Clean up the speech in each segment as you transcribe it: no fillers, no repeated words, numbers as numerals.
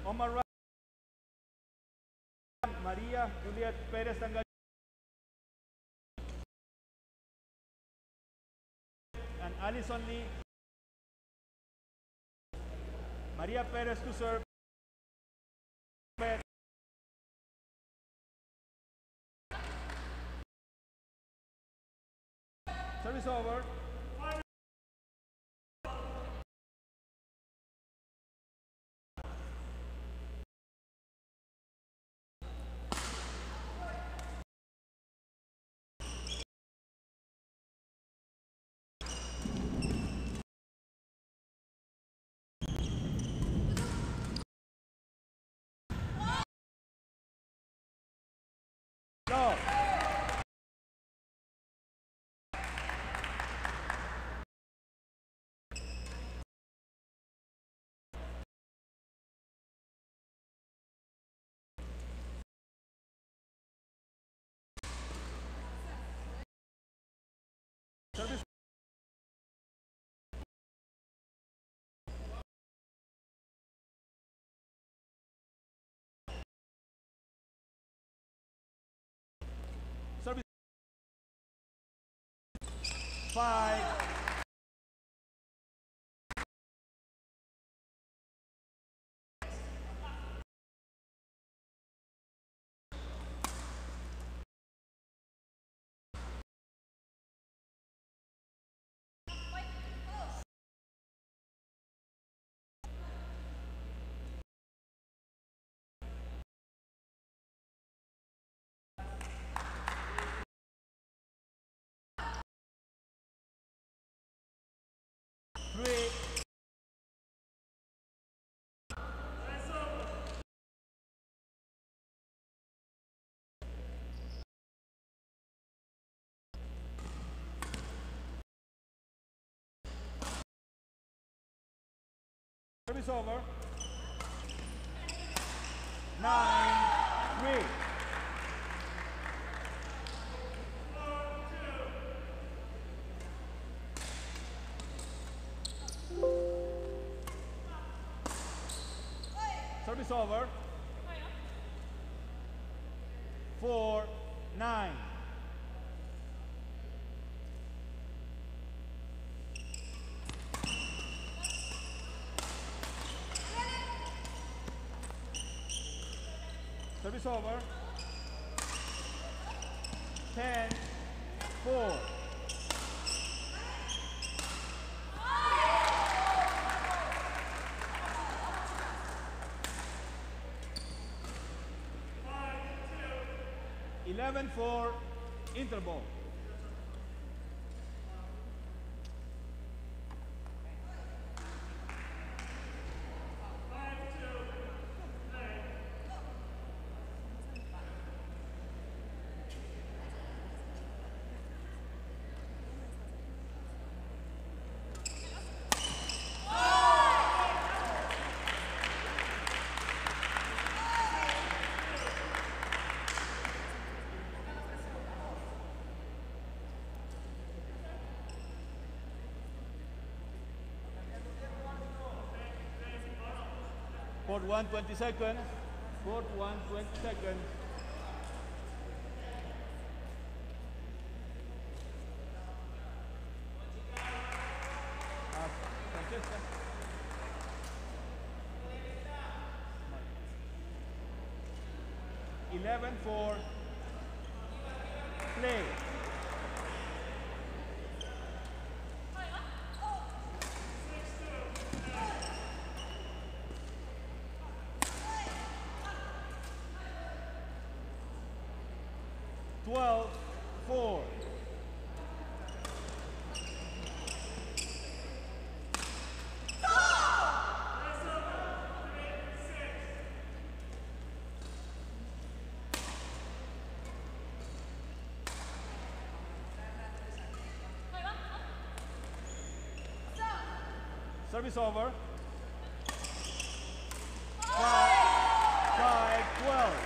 On my right, Maria Juliet Perez Tangay and Alison Lee. Maria Perez to serve. Service over. Go. Service. Service. 5. Three. Service over. 9-3. Service over. 4-9. Service over. 10-4. For interval. Court 1, 20 seconds. Court 1, 20 seconds. Francesca. 11-4. Play. Service over. 5-12.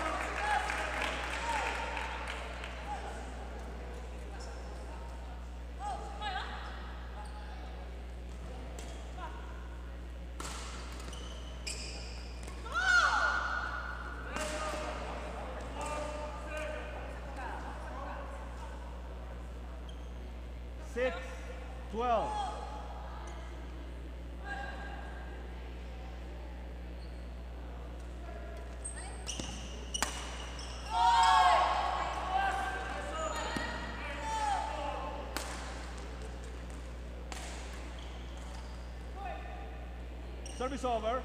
12. Service over.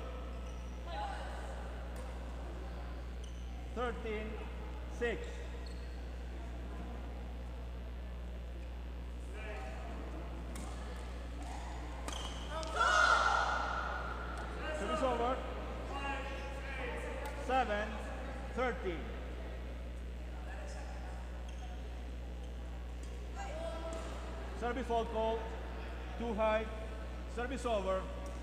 13-6. Service over. 7-13. Service fault call. Too high. Service over.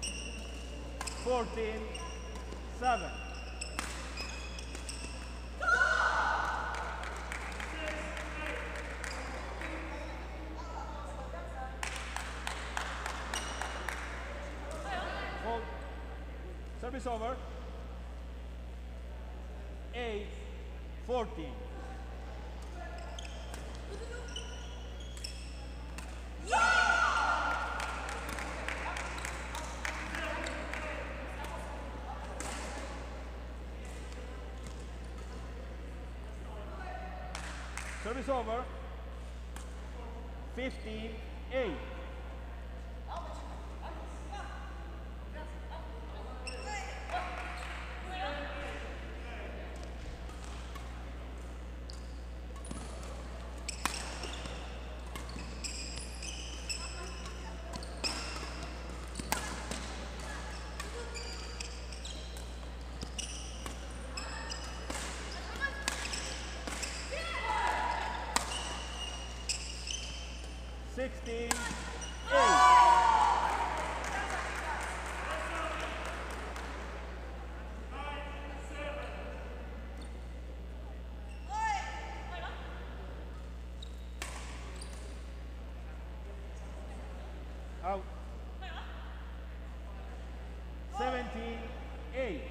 14-7. Fault. Service over. 8-14. Service over. 15-8. Sixteen, 8. Out. 17-8.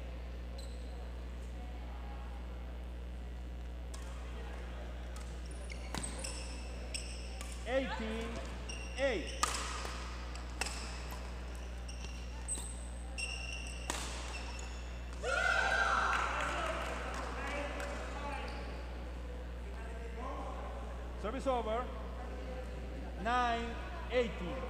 Eighteen, 8. Service over. 9-18.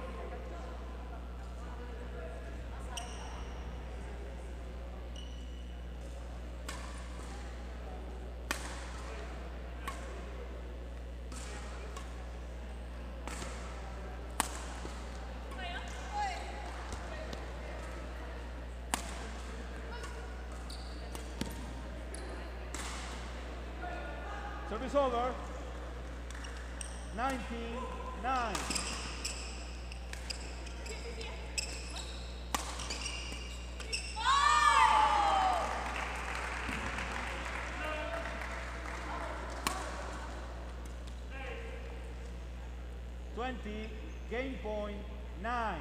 Service over. 19-9. Game point 9.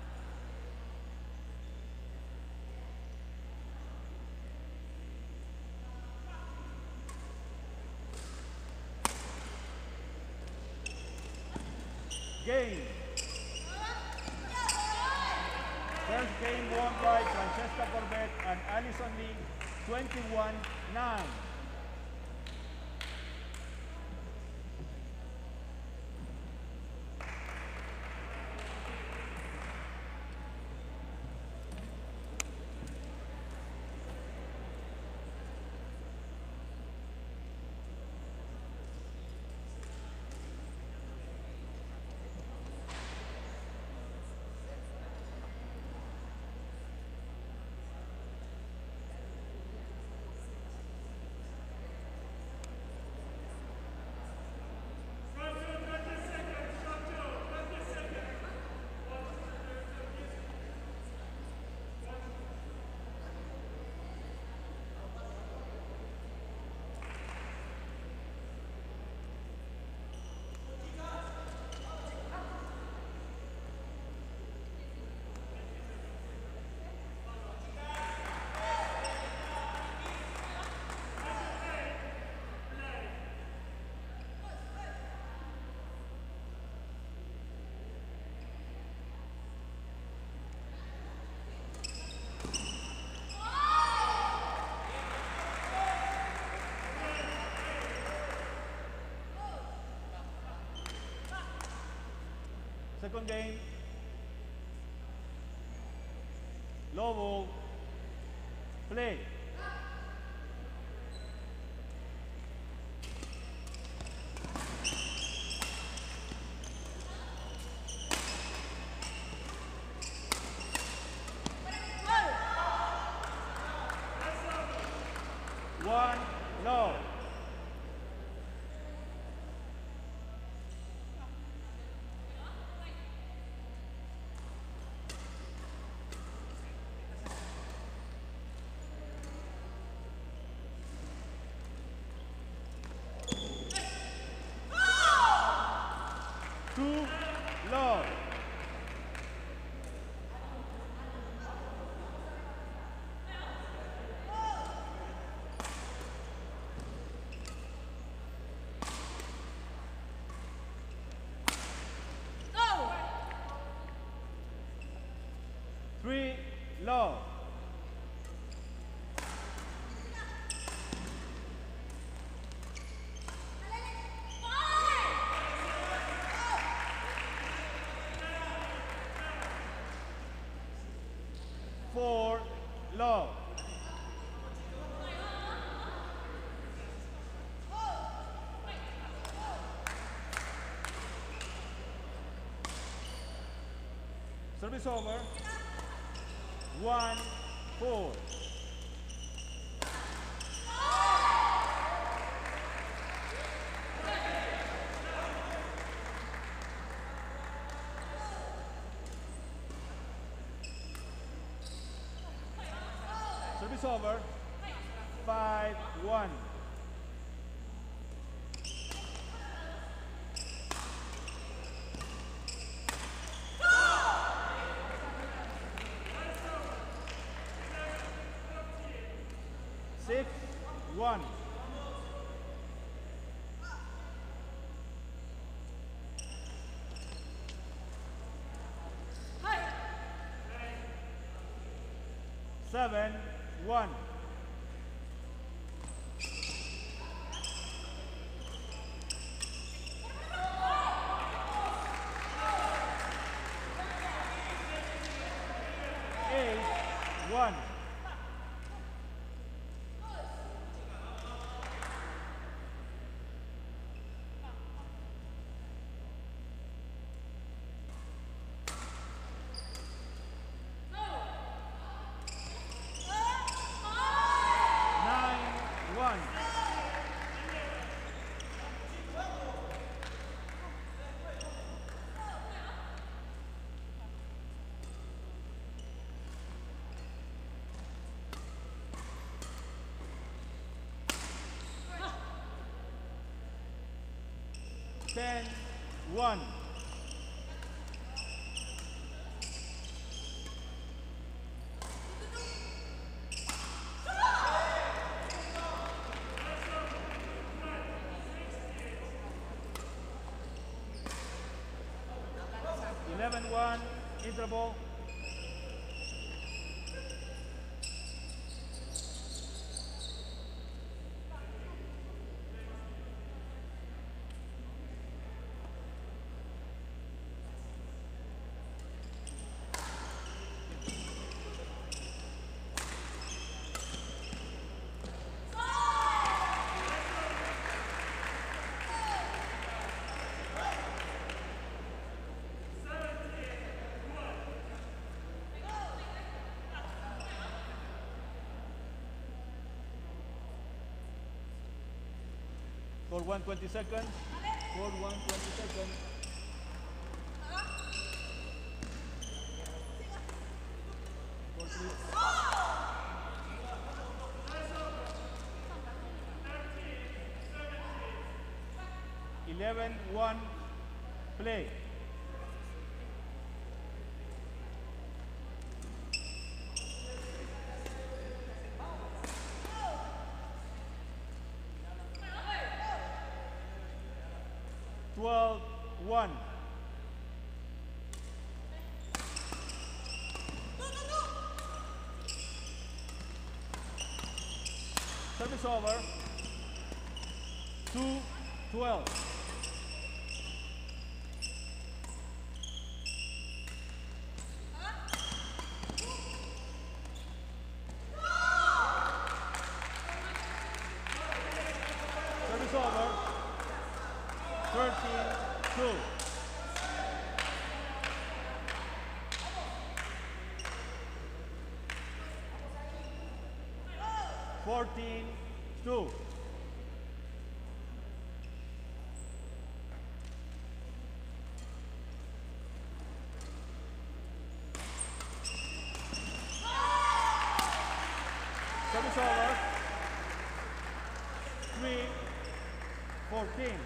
Game. First game won by Francesca Corbett and Alison Lee, 21-9. Second game. Low ball. Play. One, low. Two, low. Three, low. Four, low. Service over. 1-4. Service over. 5-1. Six, one. Seven, one. Eight, one. 9-1. Ten, one. Eleven, one. Interval. For 120 seconds. For 120 seconds. For please. 11-1. Play. One. Service over. 2-12. 14-2. Service over. 3-14.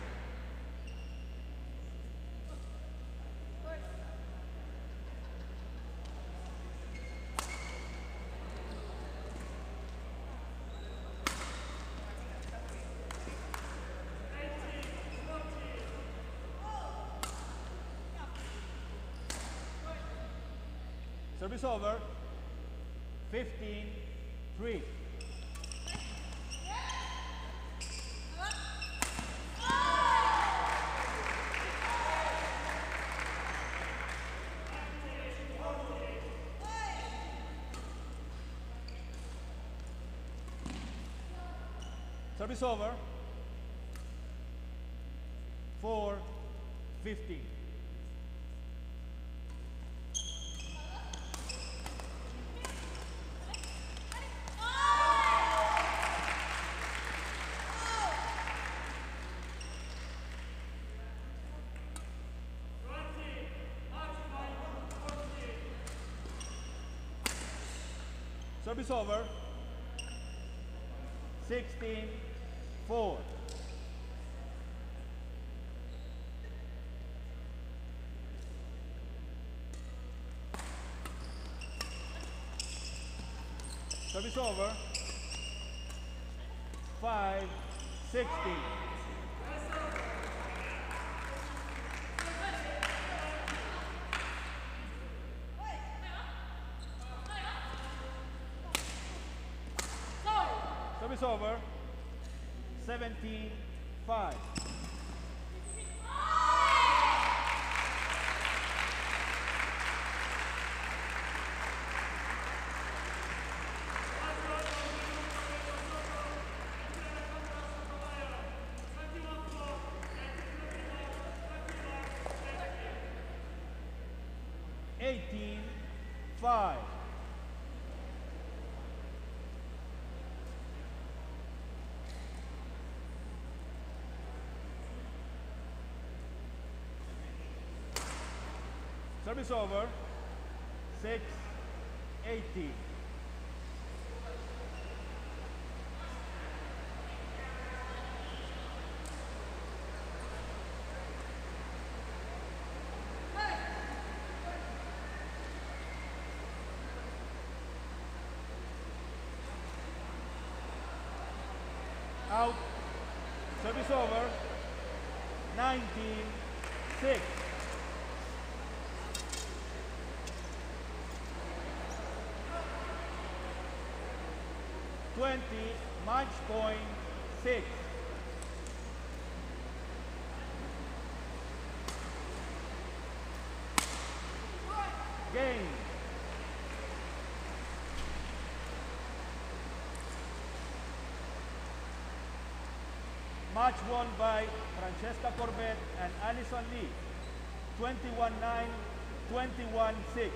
Service over. 15-3. Service over. 4-15. Service over. 16-4. Service over. 5-16. Service over. 17-5. Five. Service over. 6-18. Out. Service over. 19-6. Match point 6. Game. Match won by Francesca Corbett and Allison Lee. 21-9, 21-6.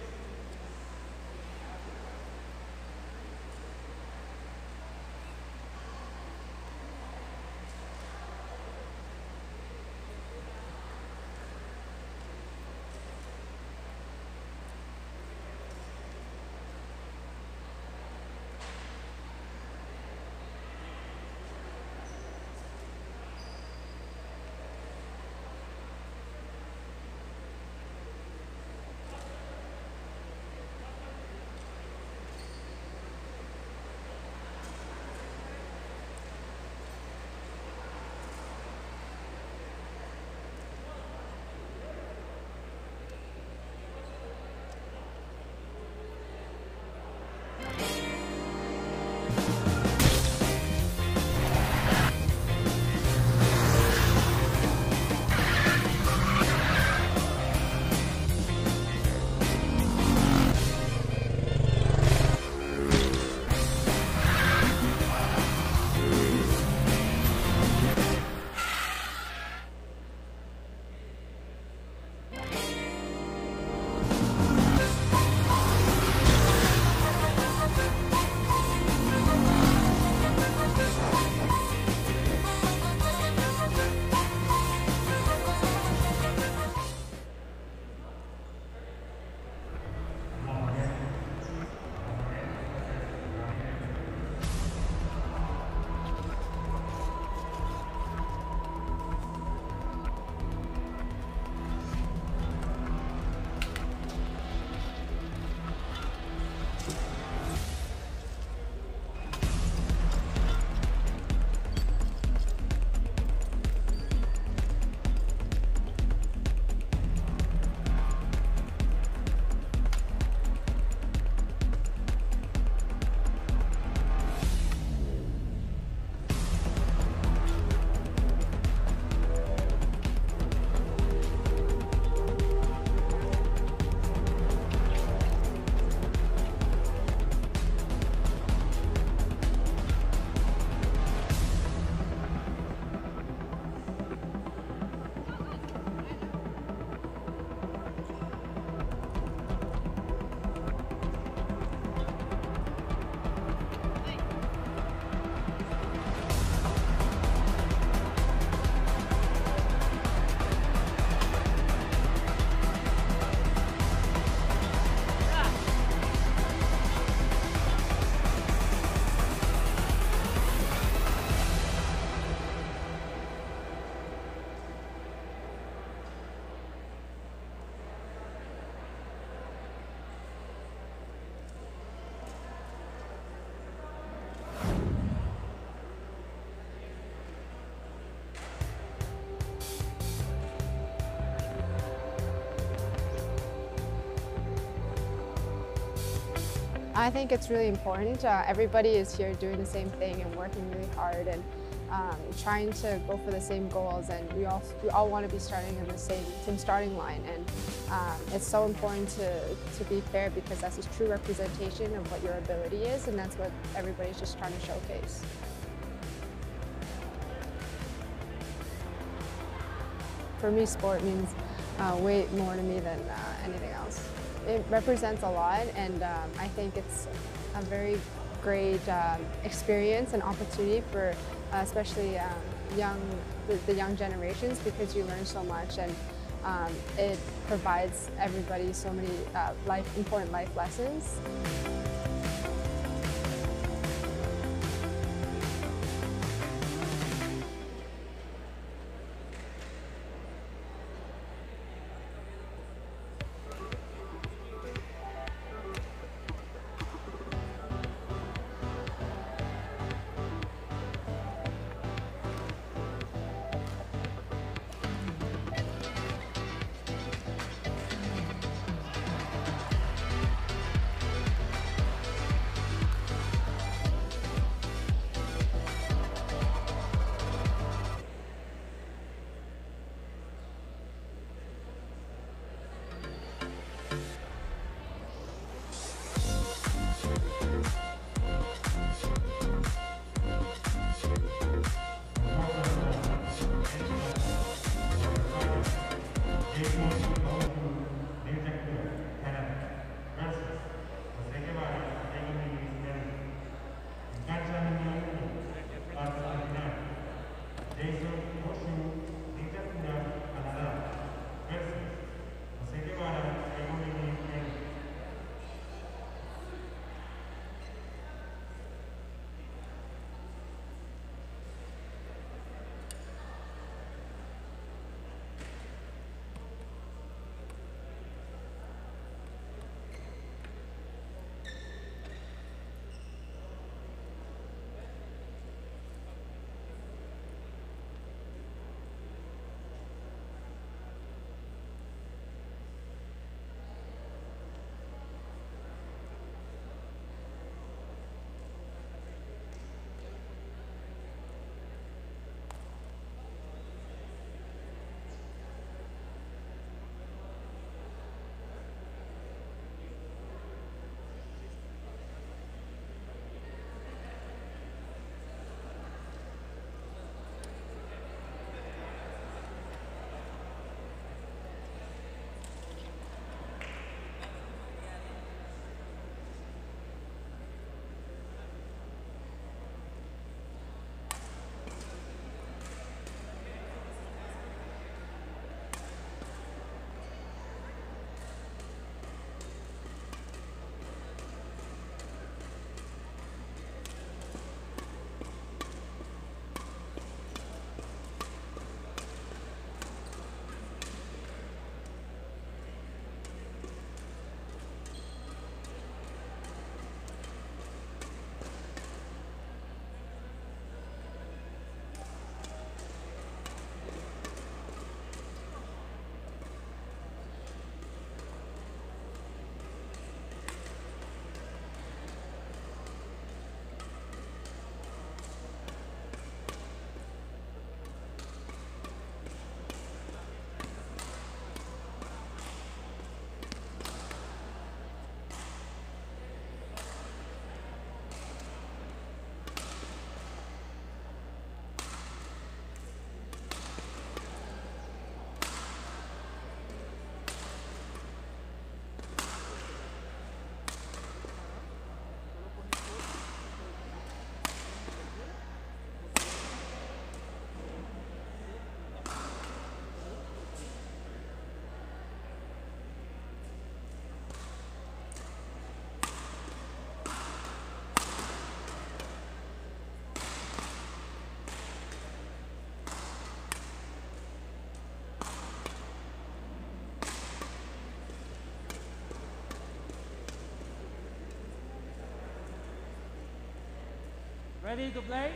I think it's really important. Everybody is here doing the same thing and working really hard and trying to go for the same goals. And we all want to be starting in the same starting line. And it's so important to be fair because that's a true representation of what your ability is, and that's what everybody's just trying to showcase. For me, sport means way more to me than anything else. It represents a lot, and I think it's a very great experience and opportunity for especially the young generations, because you learn so much, and it provides everybody so many important life lessons. Ready to play?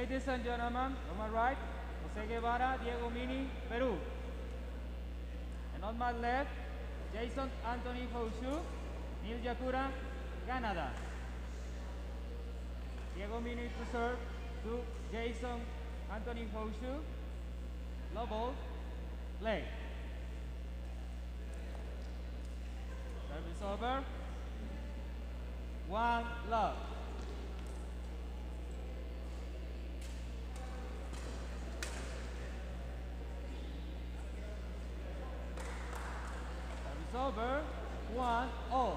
Ladies and gentlemen, on my right, Jose Guevara, Diego Mini, Peru. And on my left, Jason Anthony Foshu, Neil Yakura, Canada. Diego Mini to serve to Jason Anthony Foshu. Low ball, play. Service over. 1 love. Service over. 1-all.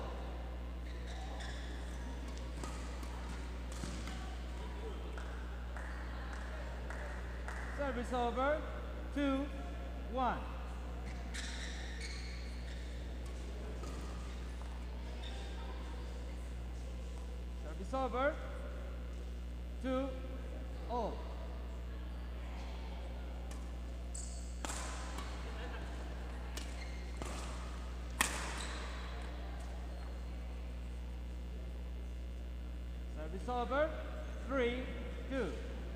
Service over. 2-1. Service over. 2-all. Service over. 3-2.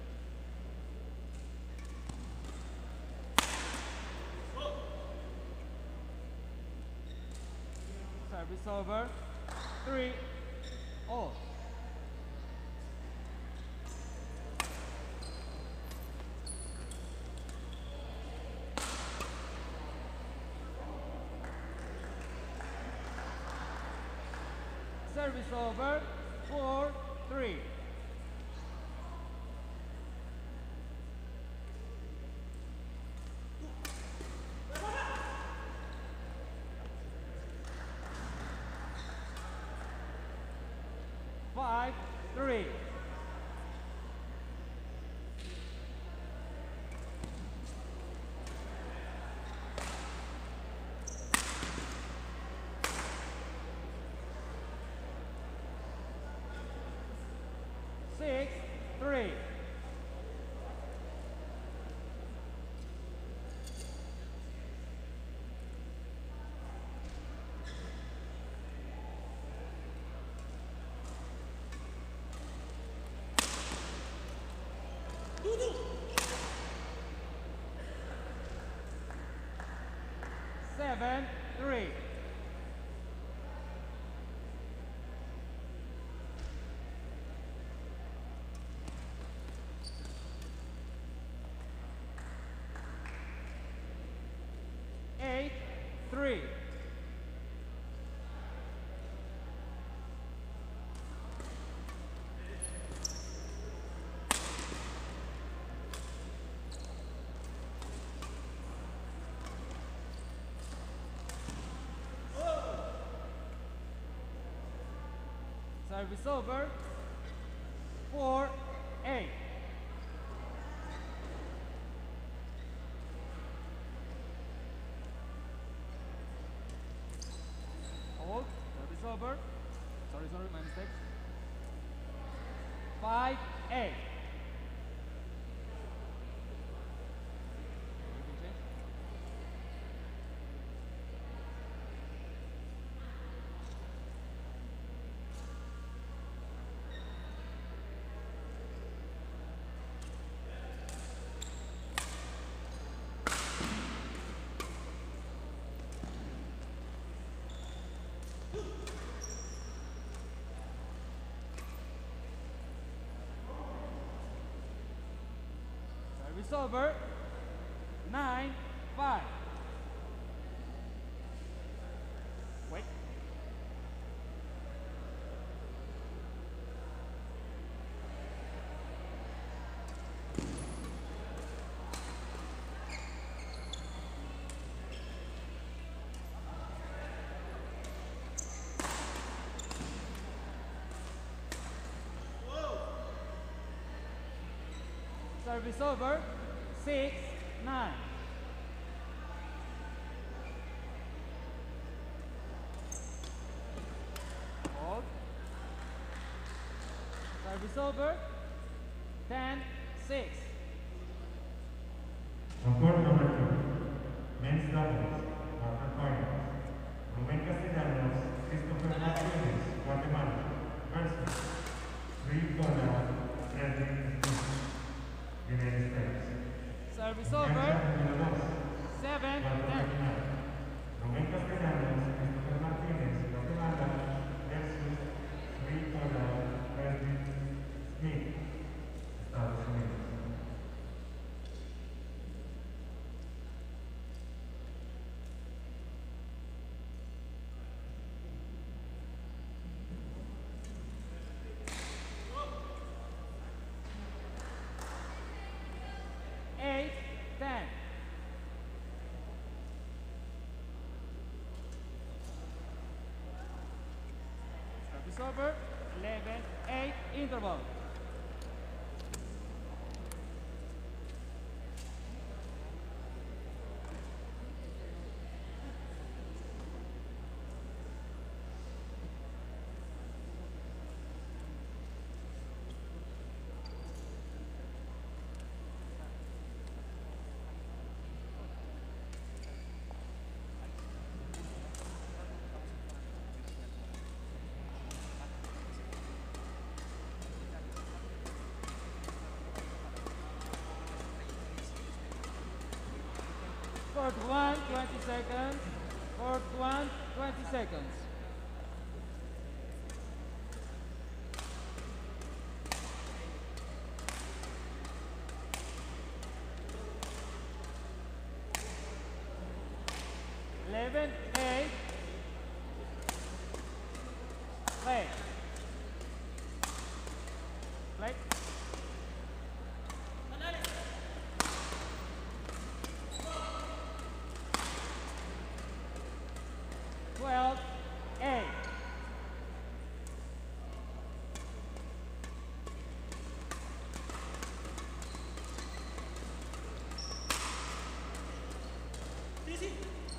Service over. 3-all. Service over. 4-3. Five, 3. Six, 3. Seven, 3. Eight, 3. Service over. 4-8. Hold. Service over. Sorry, my mistake. 5-8. Service over. 9-5. Wait. Service over. 6-9. Hold. Service over. 10-6. On court number 2, men's doubles, quarterfinals. Ruben Castellanos, Christopher Martinez, Guatemala, versus Rick Donald, Frederick Smith. over. 11-8 interval. Court 1, 20 seconds. Court 1, 20 seconds. Eleven, 8. Play. Play. 12-8. Easy.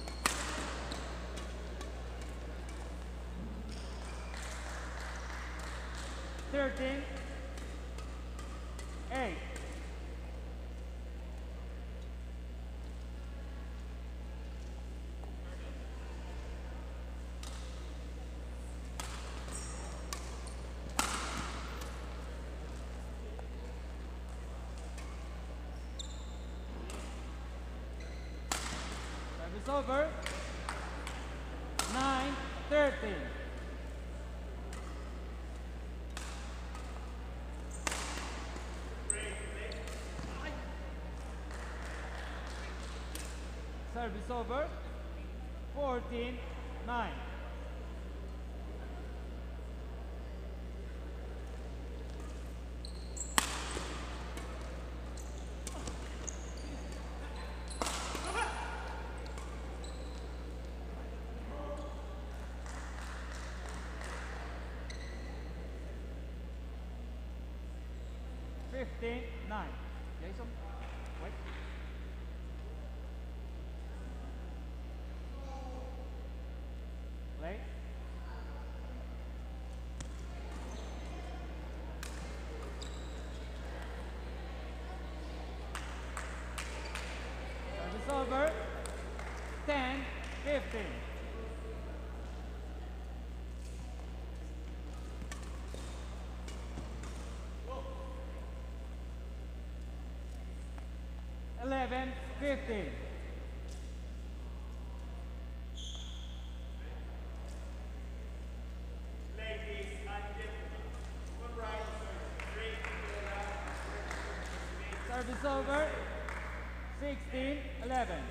13-8. Service over. 9-13. Service over. 14-9. Fifteen, 9. Jason, wait. Play. Service over. 10-15. Eleven, 15. Ladies and gentlemen, one right, three, Service over. 16-11.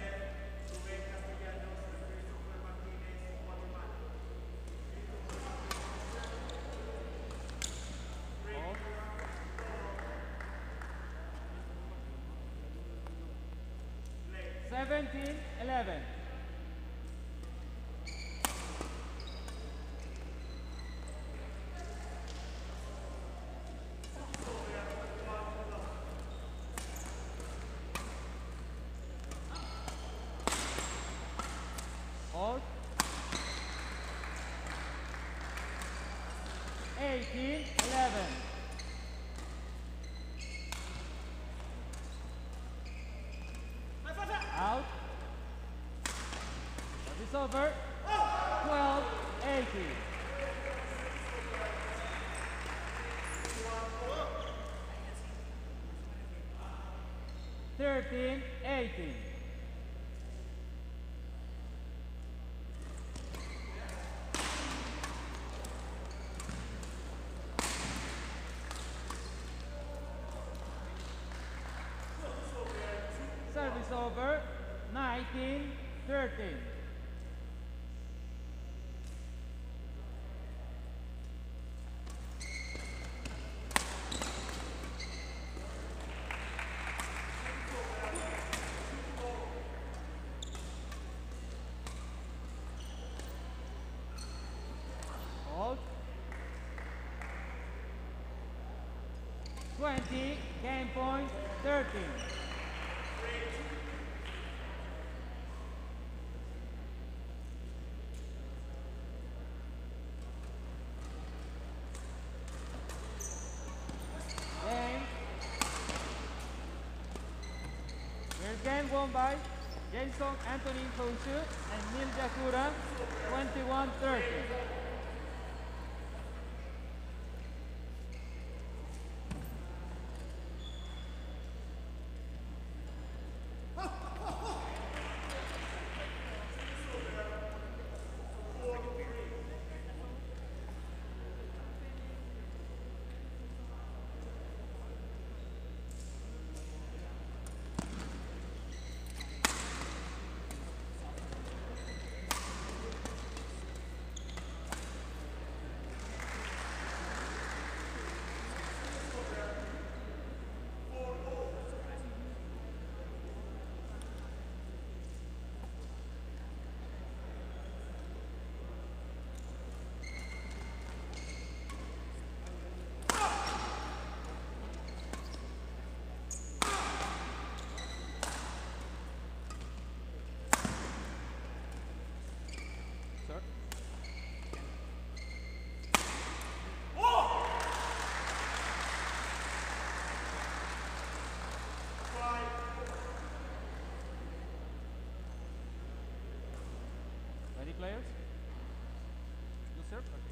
Hold. 17-11. Hold. 18-11. Out. Service over. 12-18. 13-18. Service over. 19-13. Hold. 20, game point 13. Game. Your game won by Jason Anthony Fouchu and Neil Jakura, 21-30. Ready, players? You serve? Okay.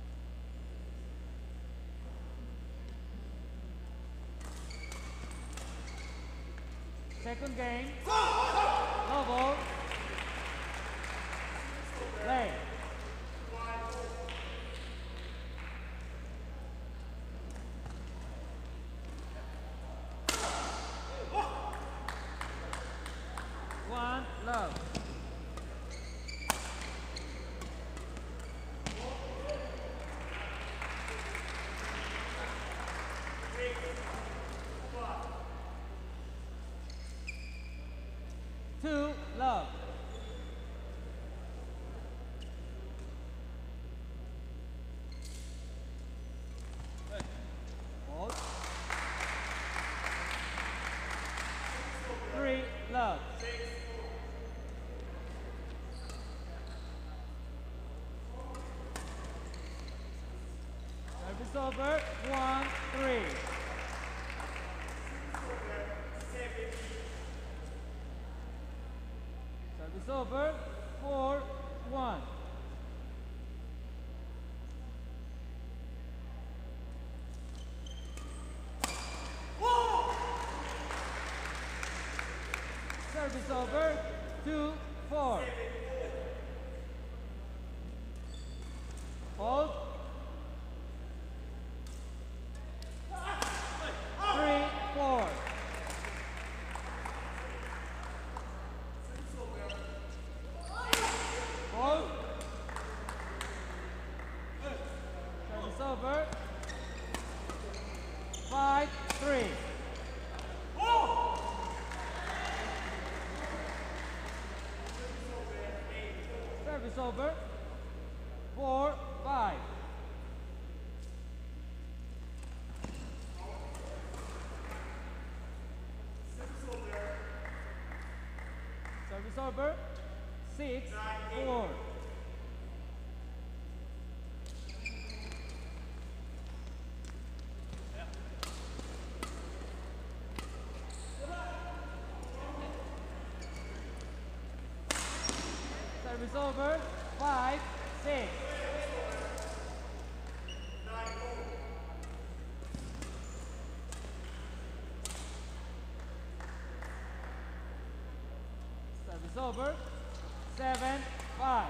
Second game. Low ball. Play. One, love. Two, love. Hold. Three, love. Service over. 1-3. Service over. 4-1. Service over. 2-4. Hold. 3-4. Hold. Service over. 5-3. Service over. 4-5. Service over. 6-4. Service over. 5-6. Service over. 7-5.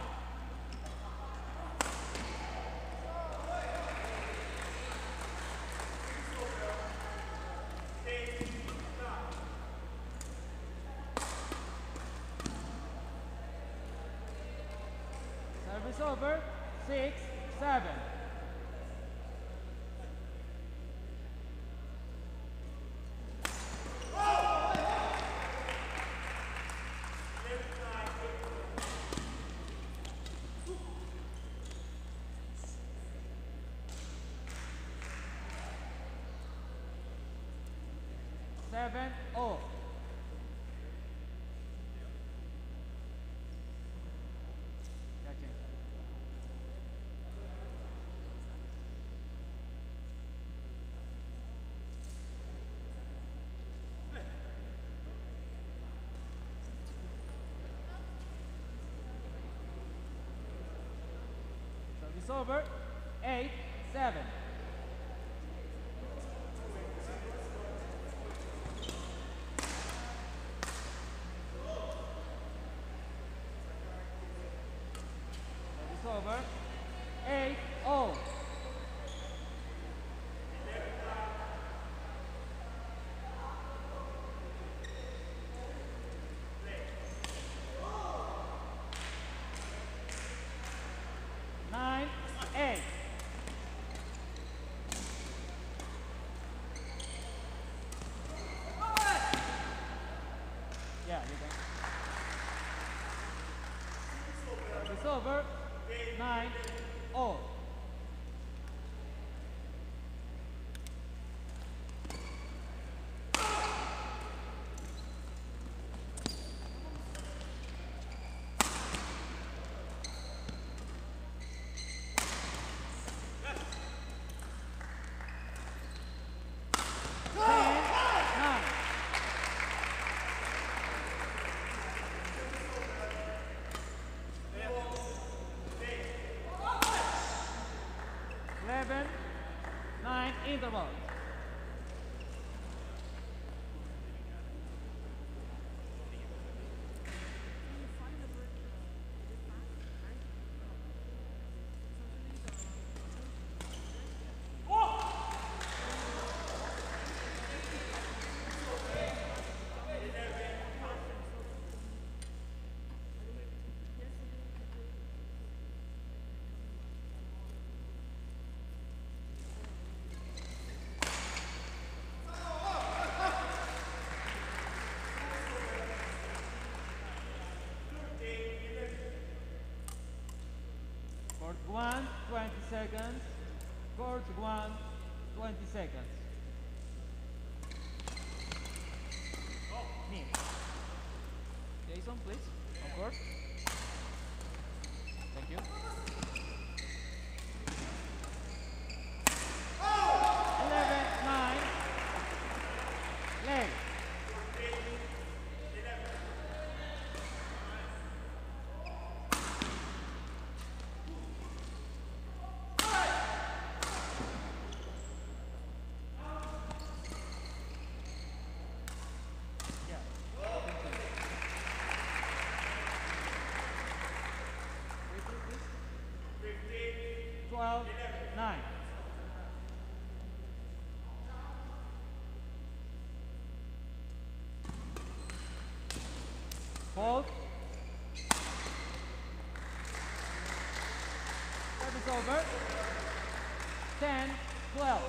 Service over. 6-7. 11-all. Gotcha. Service over. 8-7. Service over. 8-all. Nine, 8. Yeah, you can. It's over. 9-all. Interval. Court 1, 20 seconds. Court 1, 20 seconds. Knee. Jason, please, on court. Thank you. 11-9. Leg. Yeah. 12-9. Hold. Service over. 10-12.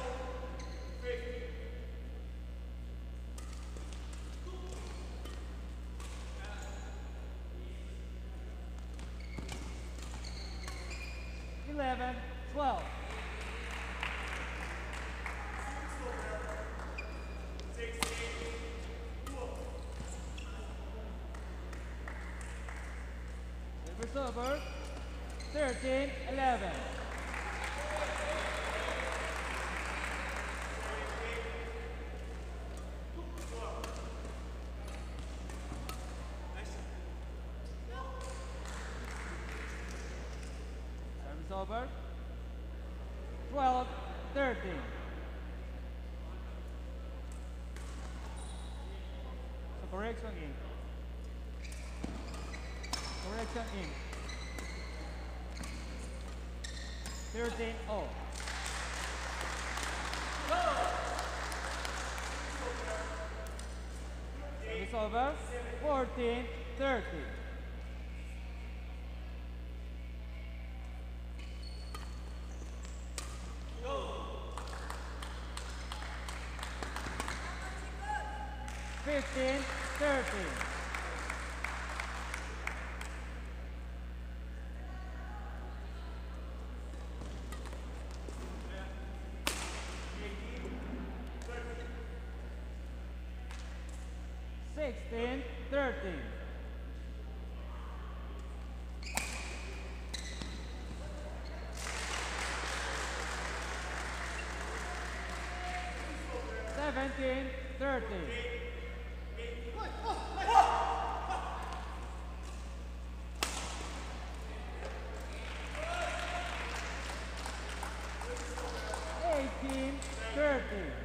Eleven, 12. Service over. 13-11. Service over. 12-13. So correction in. Correction in. 13-all. Service over. 14-30. Fifteen, 13. 16-13. Seventeen, 13. 18-30.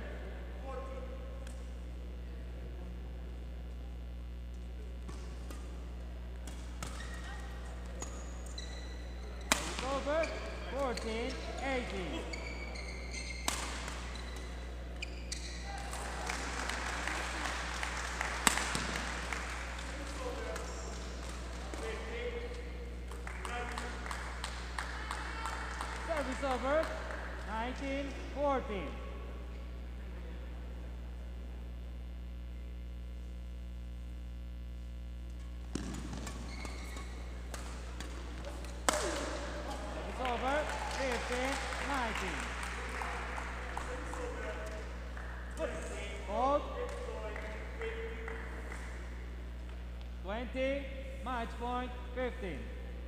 It's over. 14-18. Service over. 19-14. It's over. 15-19. Hold. 20. Match point. 15.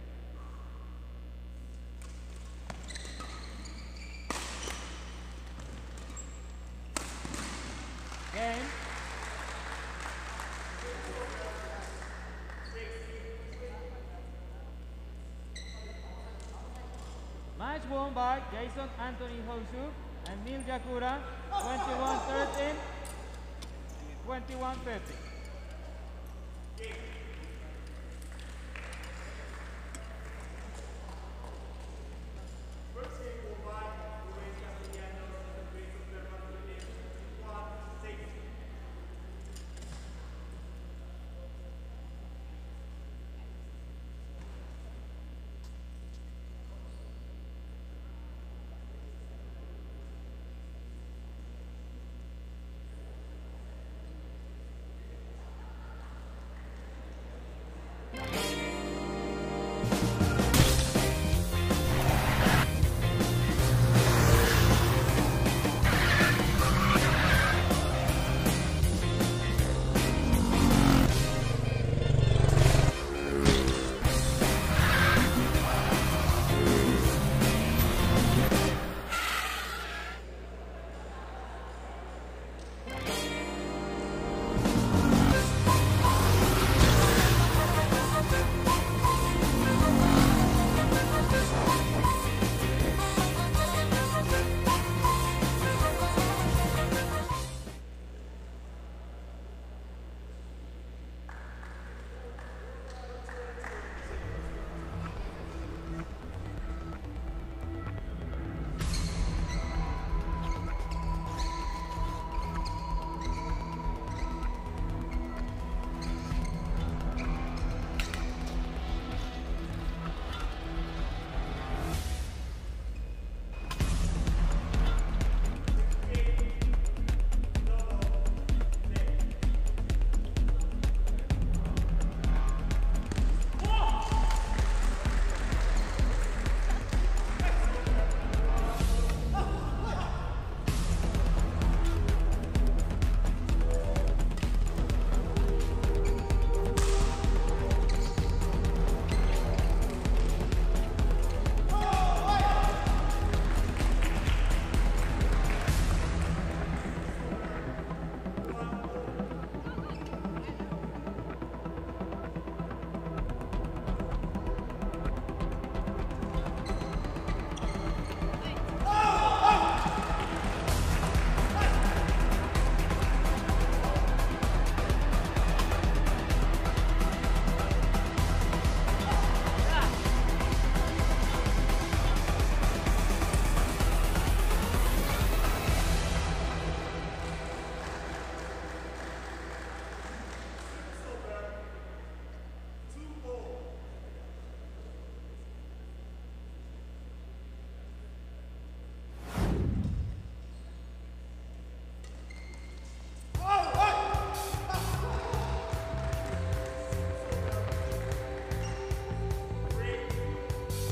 Game. Match won by Jason Anthony Hosu and Neil Jakura, 21-13, 21-50. First game won by Rubén Castellanos and Christopher Martinez, 1-6.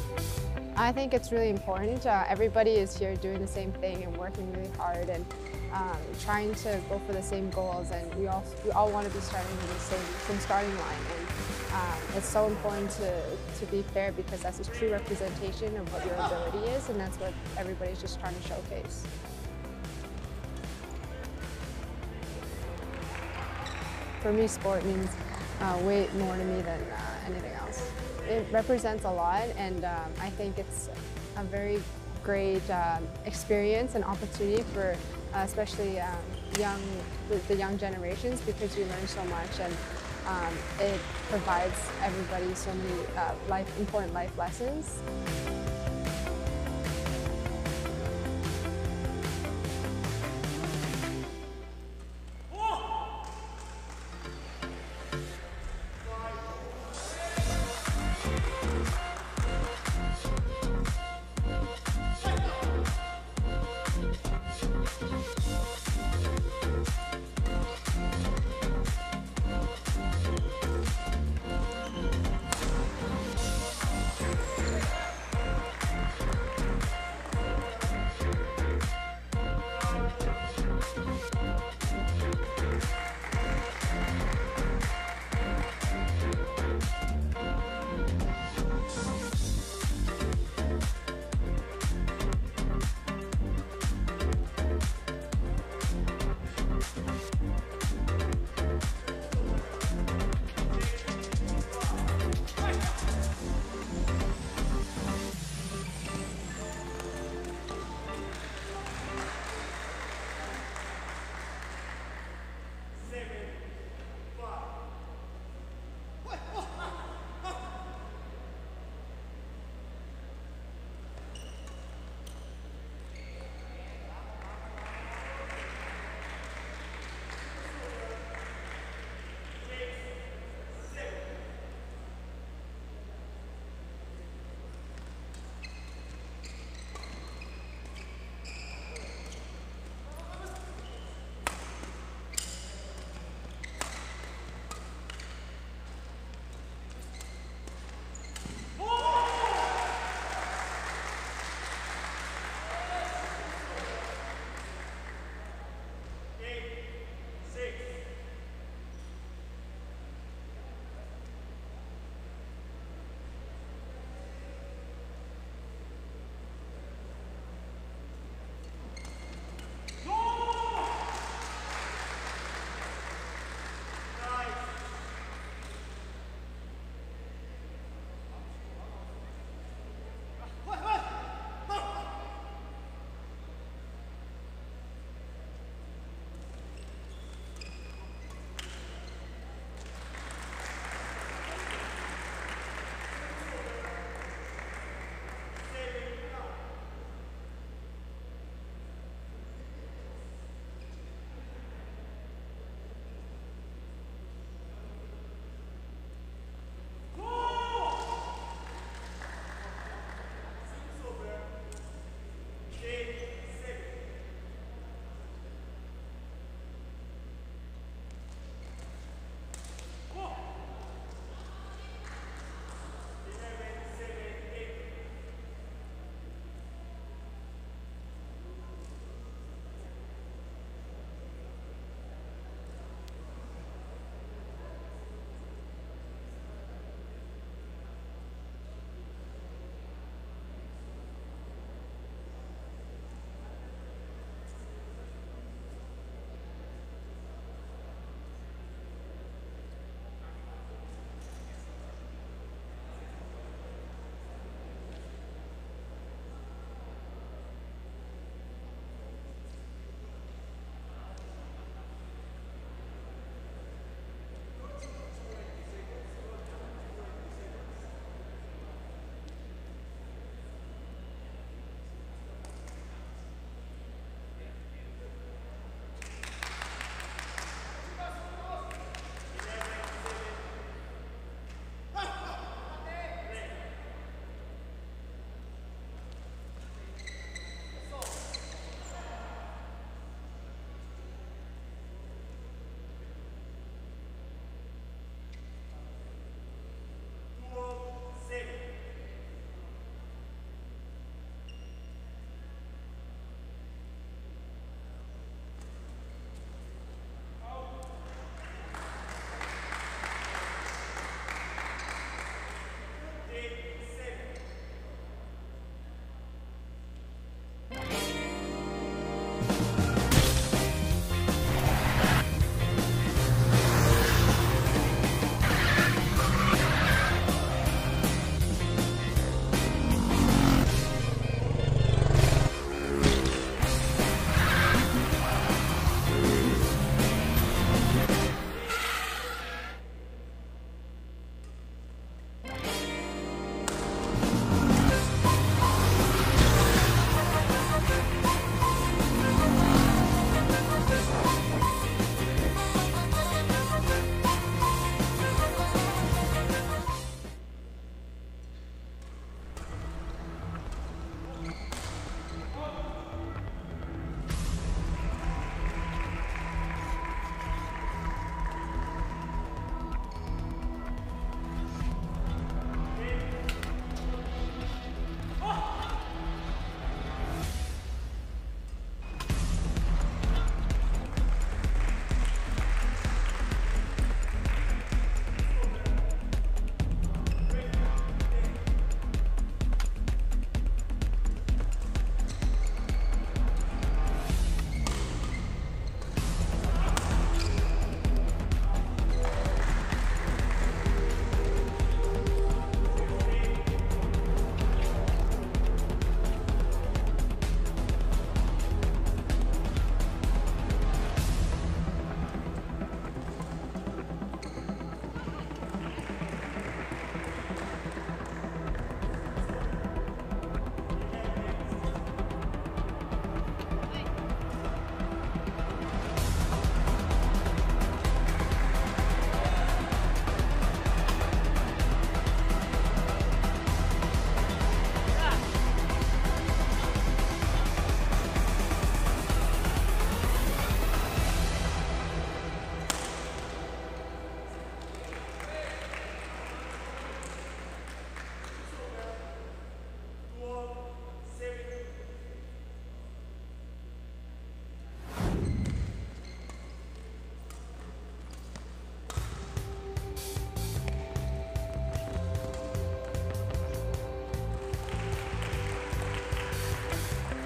I think it's really important. Everybody is here doing the same thing and working really hard, and trying to go for the same goals, and we all want to be starting in the same starting line. And it's so important to be fair, because that's a true representation of what your ability is, and that's what everybody's just trying to showcase. For me, sport means way more to me than anything else. It represents a lot, and I think it's a very great experience and opportunity for especially the young generations, because you learn so much, and it provides everybody so many important life lessons.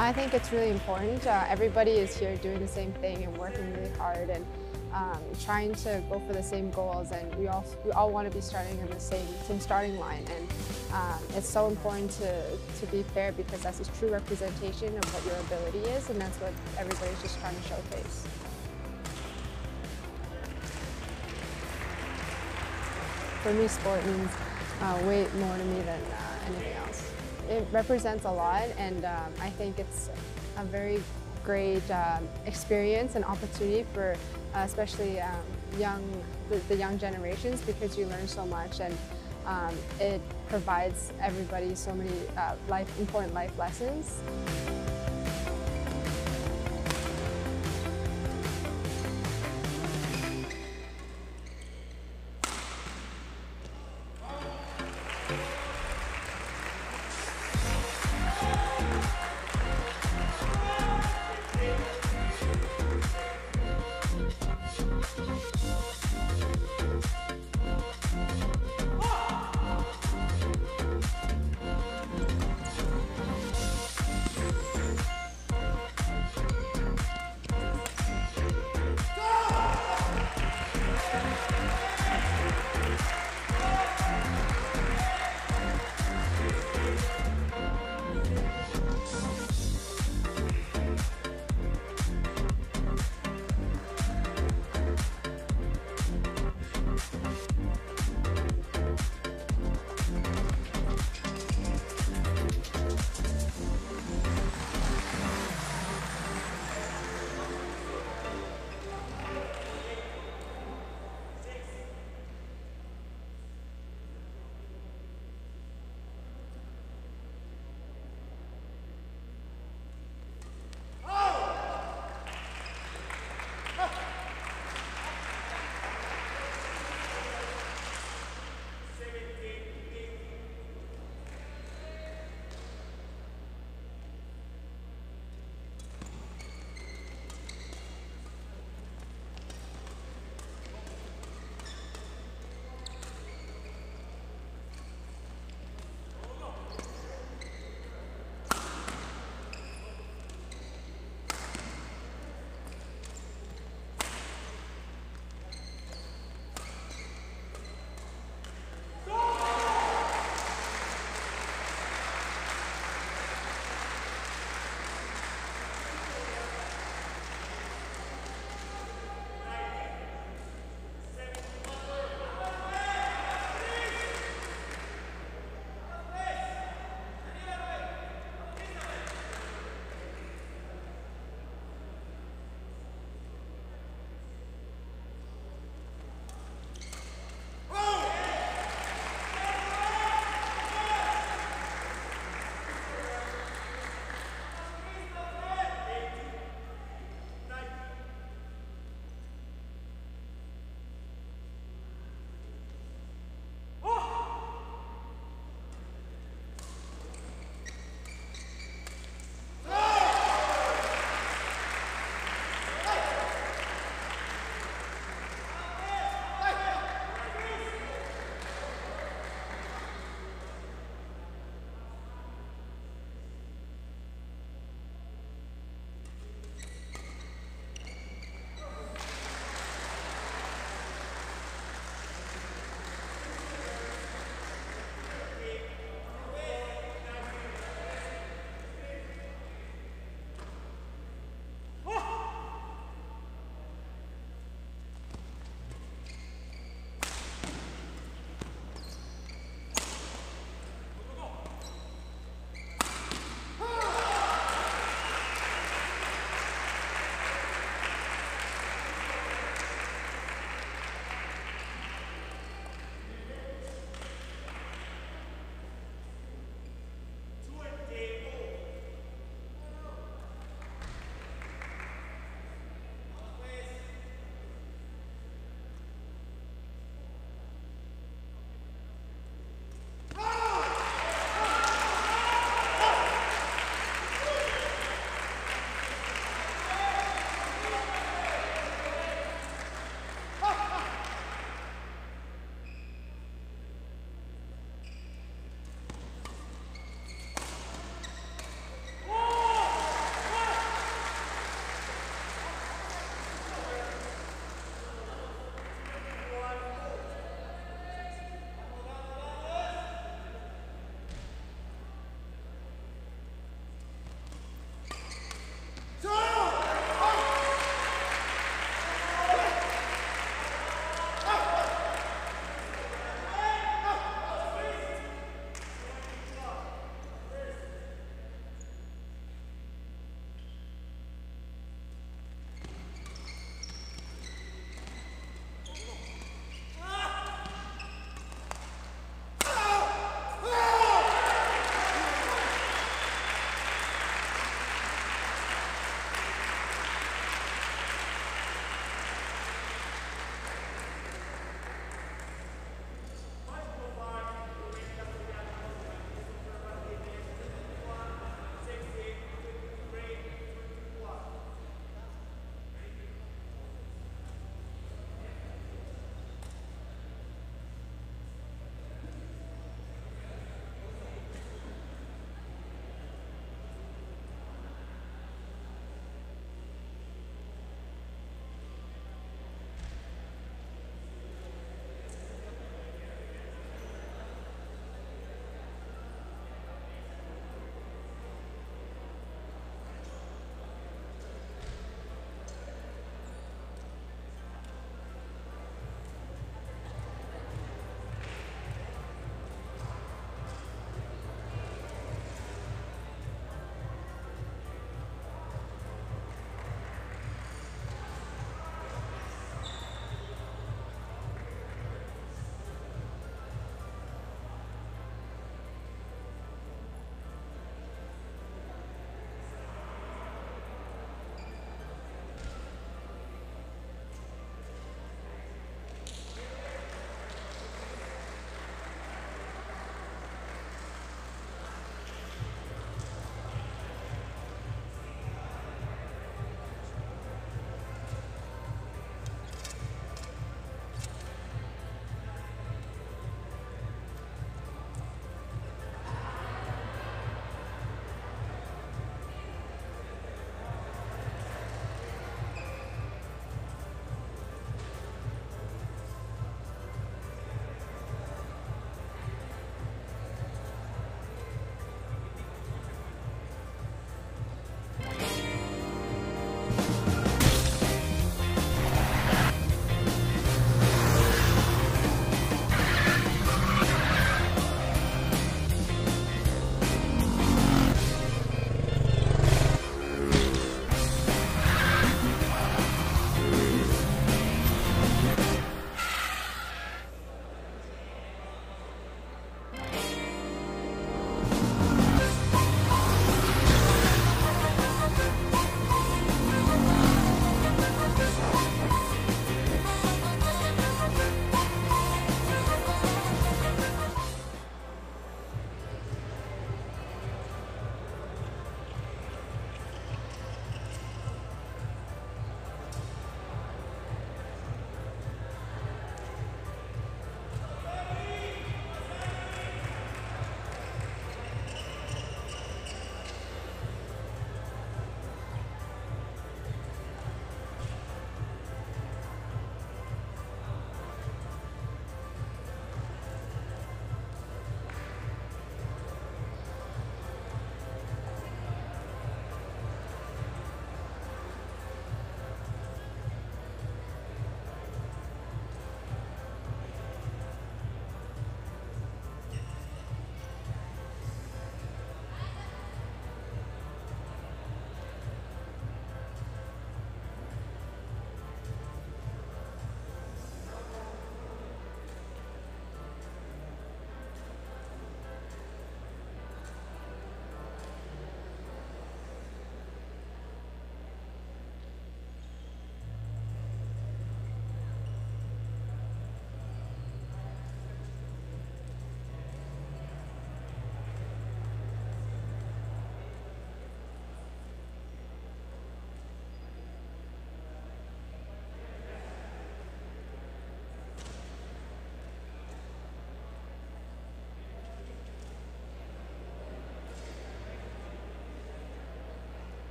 I think it's really important. Everybody is here doing the same thing and working really hard and trying to go for the same goals, and we all want to be starting in the same starting line. And it's so important to be fair, because that's a true representation of what your ability is, and that's what everybody's just trying to showcase. For me, sport means way more to me than anything else. It represents a lot, and I think it's a very great experience and opportunity for especially the young generations, because you learn so much, and it provides everybody so many important life lessons.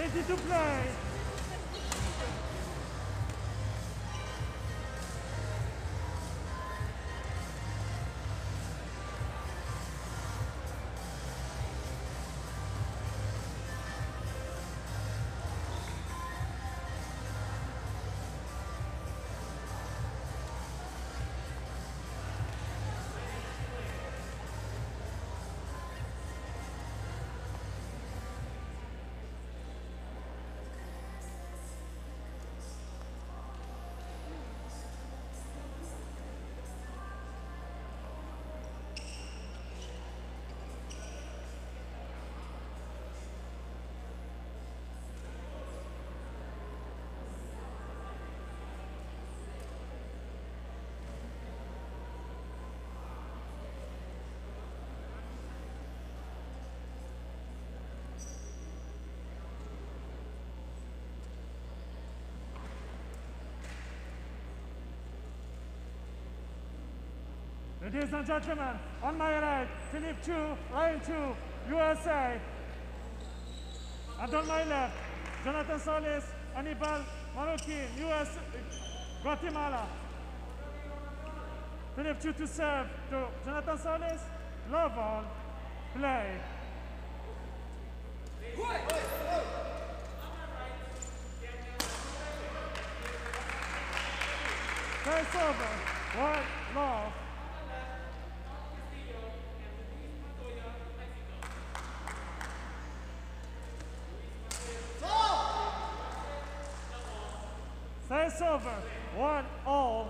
20 to play. Ladies and gentlemen, on my right, Philip Chu, Ryan Chu, USA. And on my left, Jonathan Solis, Anibal Maroquin, US, Guatemala. Philip Chu to serve to Jonathan Solis, love all, play. Face over, one, love. Face over, 1-all.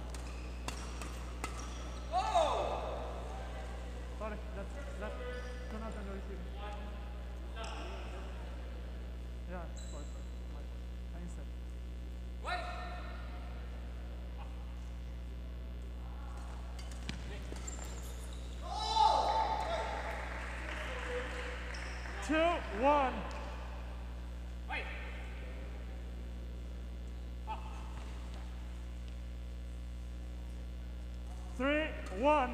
Oh! Sorry, that's Jonathan receiving. Yeah, sorry. I said. Wait! 2-1. 3-1.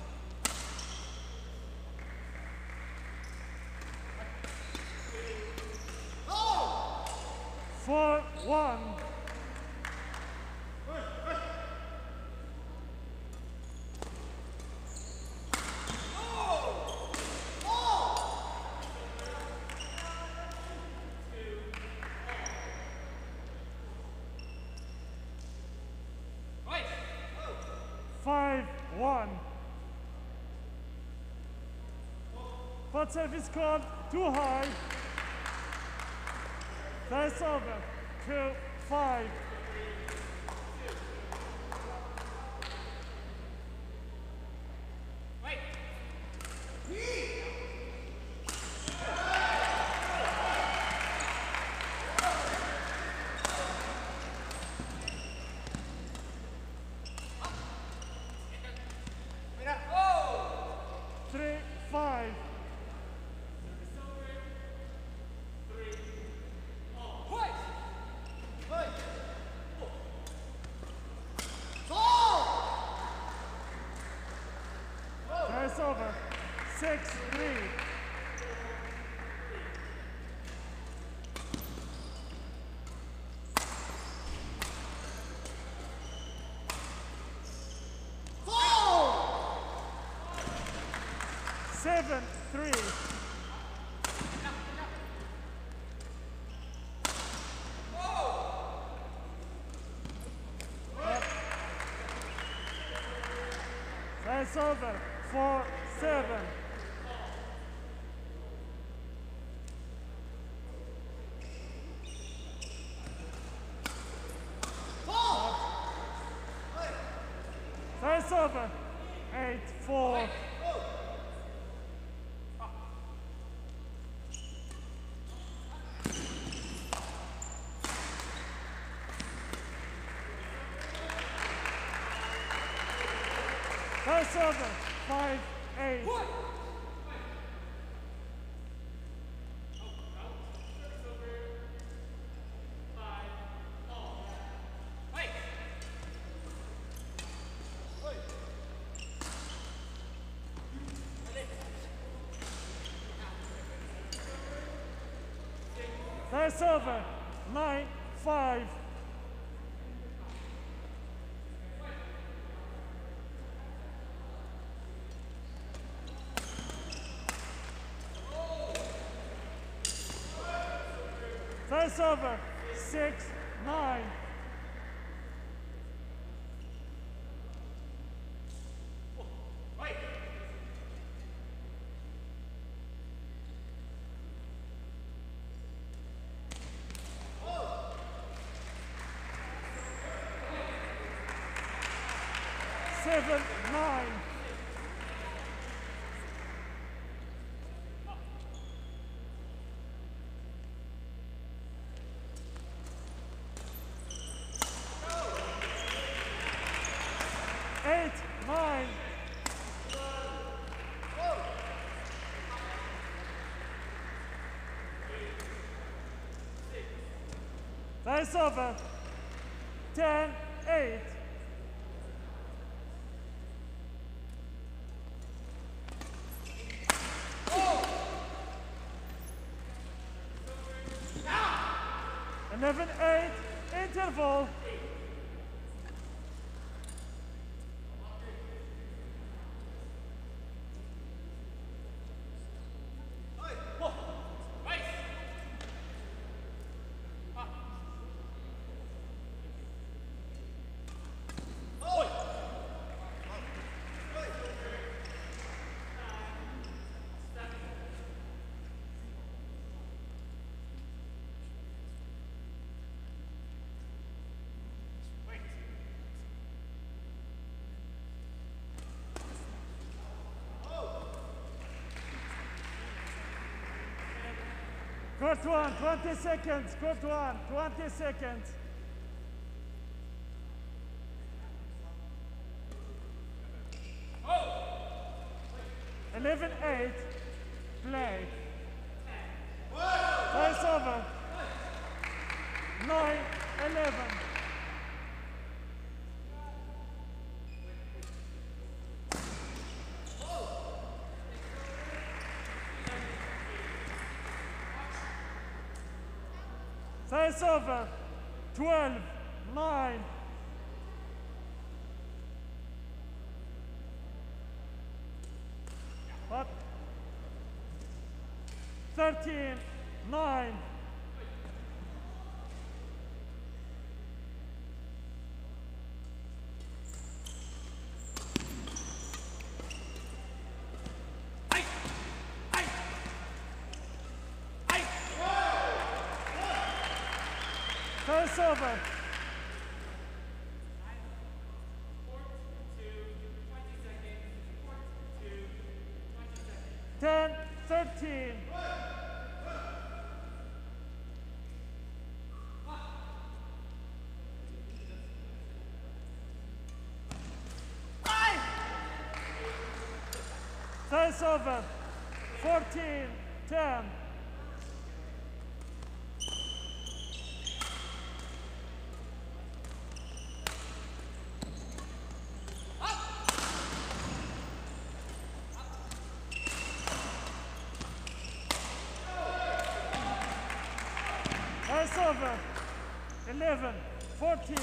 4-1. 5-1. Pot service called too high. Face over, 2-5. Over, 6-3. Oh! 7-3. That's over. 4-7. Face over. 8-4. Face over. 5-8. That's over. 9-5. That's over. 6-9. Seven, 9. Eight, 9. That's over. 10-8. And 11-8, interval. Court 1, 20 seconds. Court 1, 20 seconds. Oh! 11-8. Play. That's over. 9-11. That's over. 12-9. What? 13-9. That's over. 10-13. That's over. 14-10. That's over. 11-14.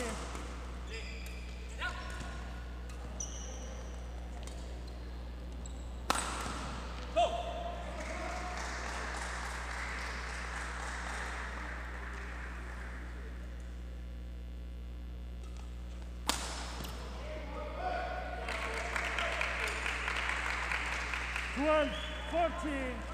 Twelve, 14.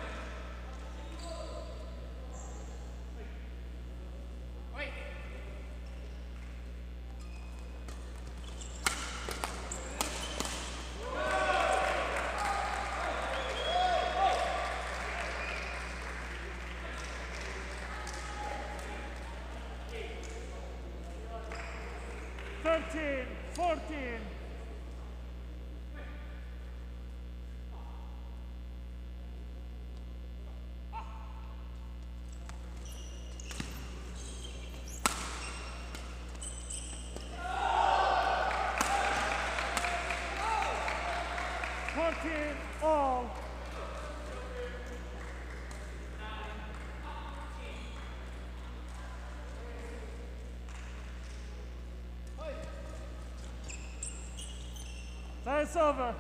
Thirteen, 14. All. It's over.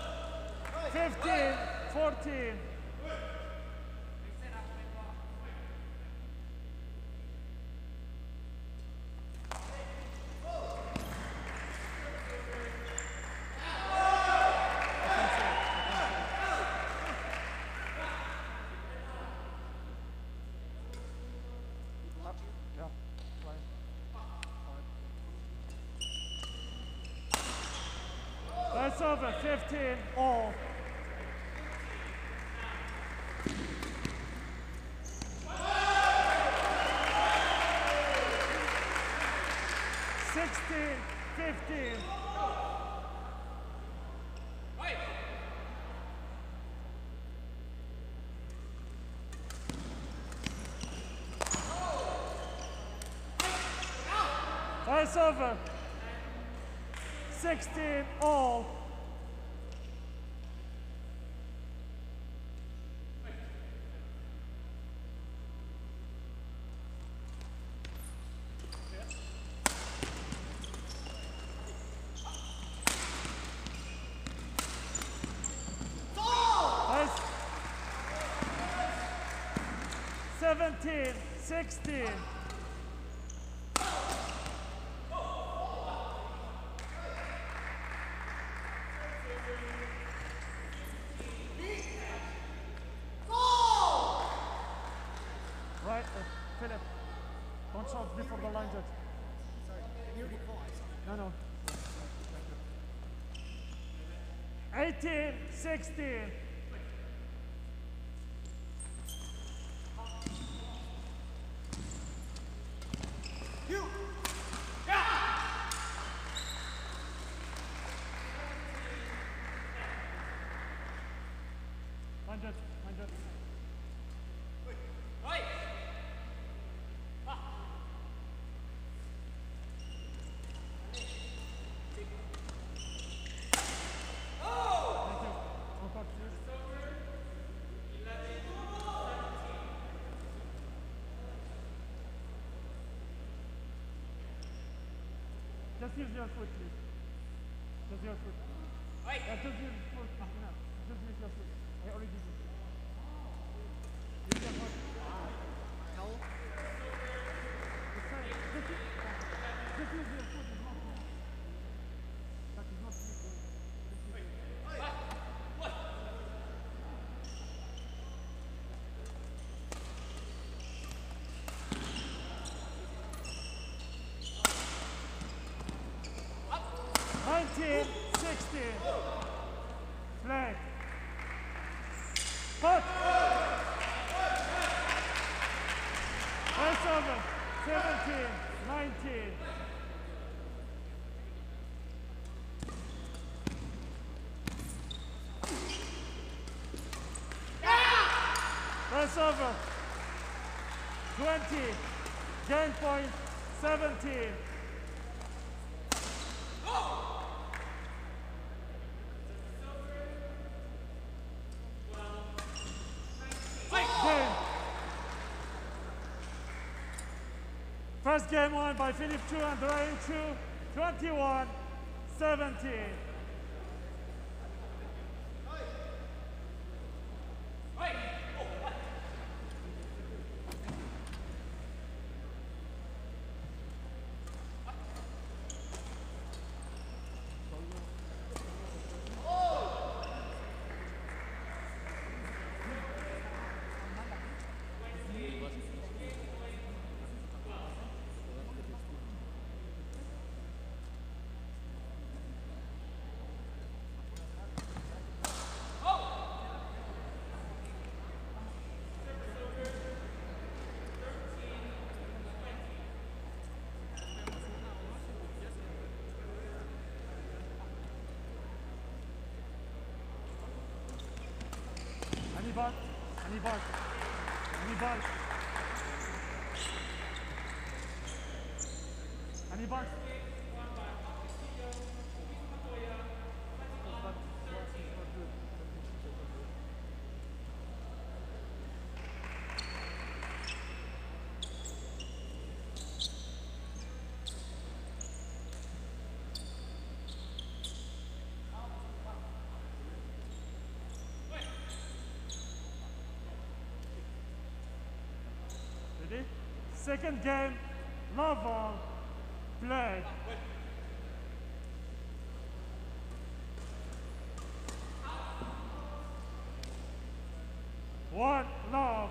15-14. It's over. 15 all. Sixteen, 15. It's over. 16 all. That's 17, 16. Right, Philip, don't shout before the line judge. Sorry, can you recall? No, no. 18, 16. Line judge, line judge. Just use your foot, please. Just your foot. Yeah, just use your foot. Enough. Just use your foot. I already did it. Use your foot. How? It's fine. Just use your foot. It's not wrong. That is not me. Just use your foot. Nineteen, 16. Play. Put. It's over. 17, 19. That's over. 20. Game point 17. Game. First game won by Philip Chu and Ryan Chu, 21-17. Anibal, Anibal, Anibal. Anibal. second game, love all, play. One, love.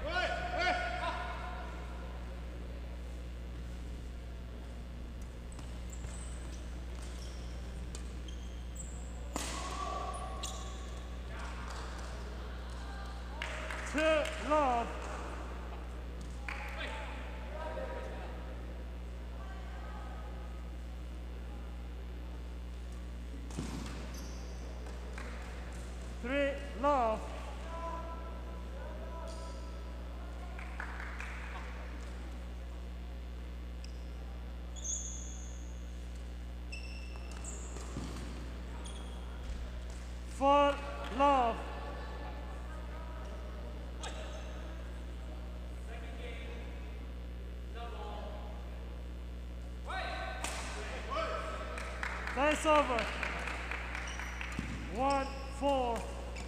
Two, love. Three, love. Four, love. Nice over. 1-4.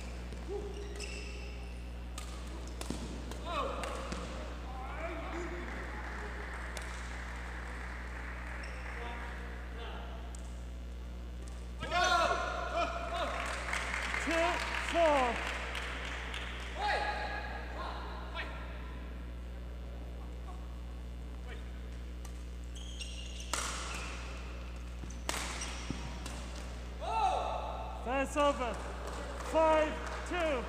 Two, four. That's over. 5-2. No,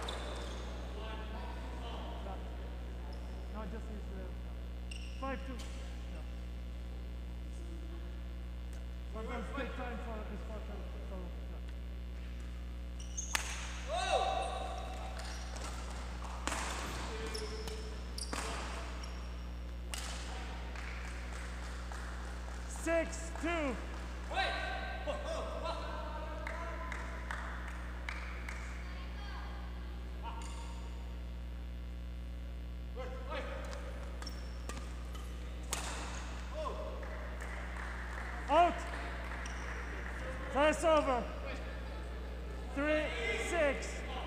just use the 5-2. No. Sometimes take time for this quarter. So, no. Six, two. Out. That's over. 3-6.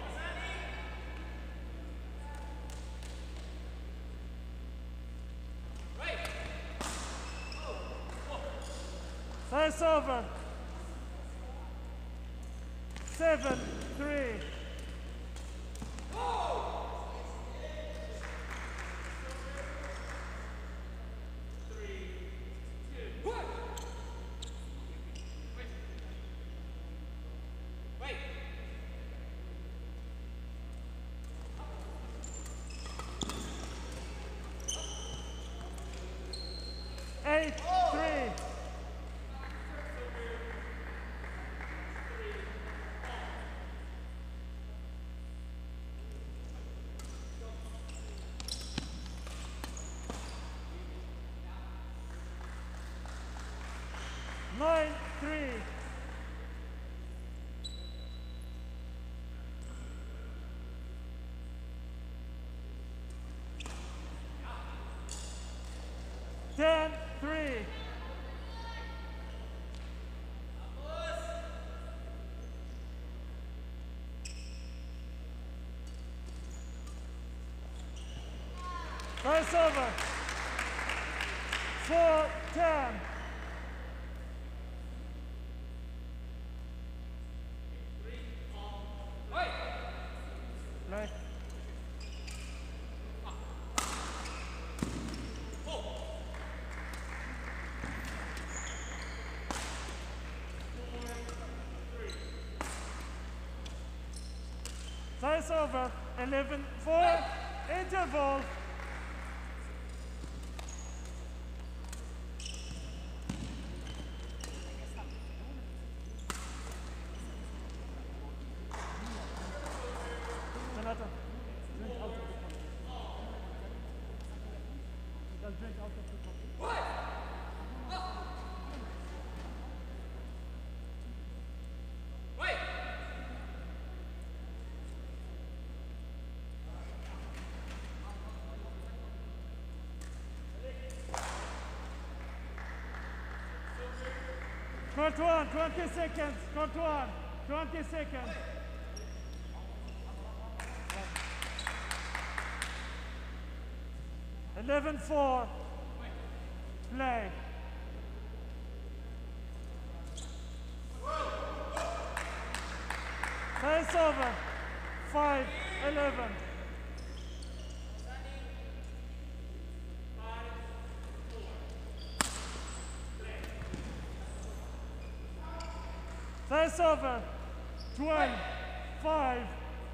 That's over. 7-3. Eight, three. Nine, three. Ten, three. That's over. 4-10. Play. That's over. 11-4. Interval. Jonathan, drink out of the cup. Just drink out of the cup. Court one, 20 seconds. Court one, 20 seconds. Eleven, 4. That's over. 5-11. That's over. 12-5.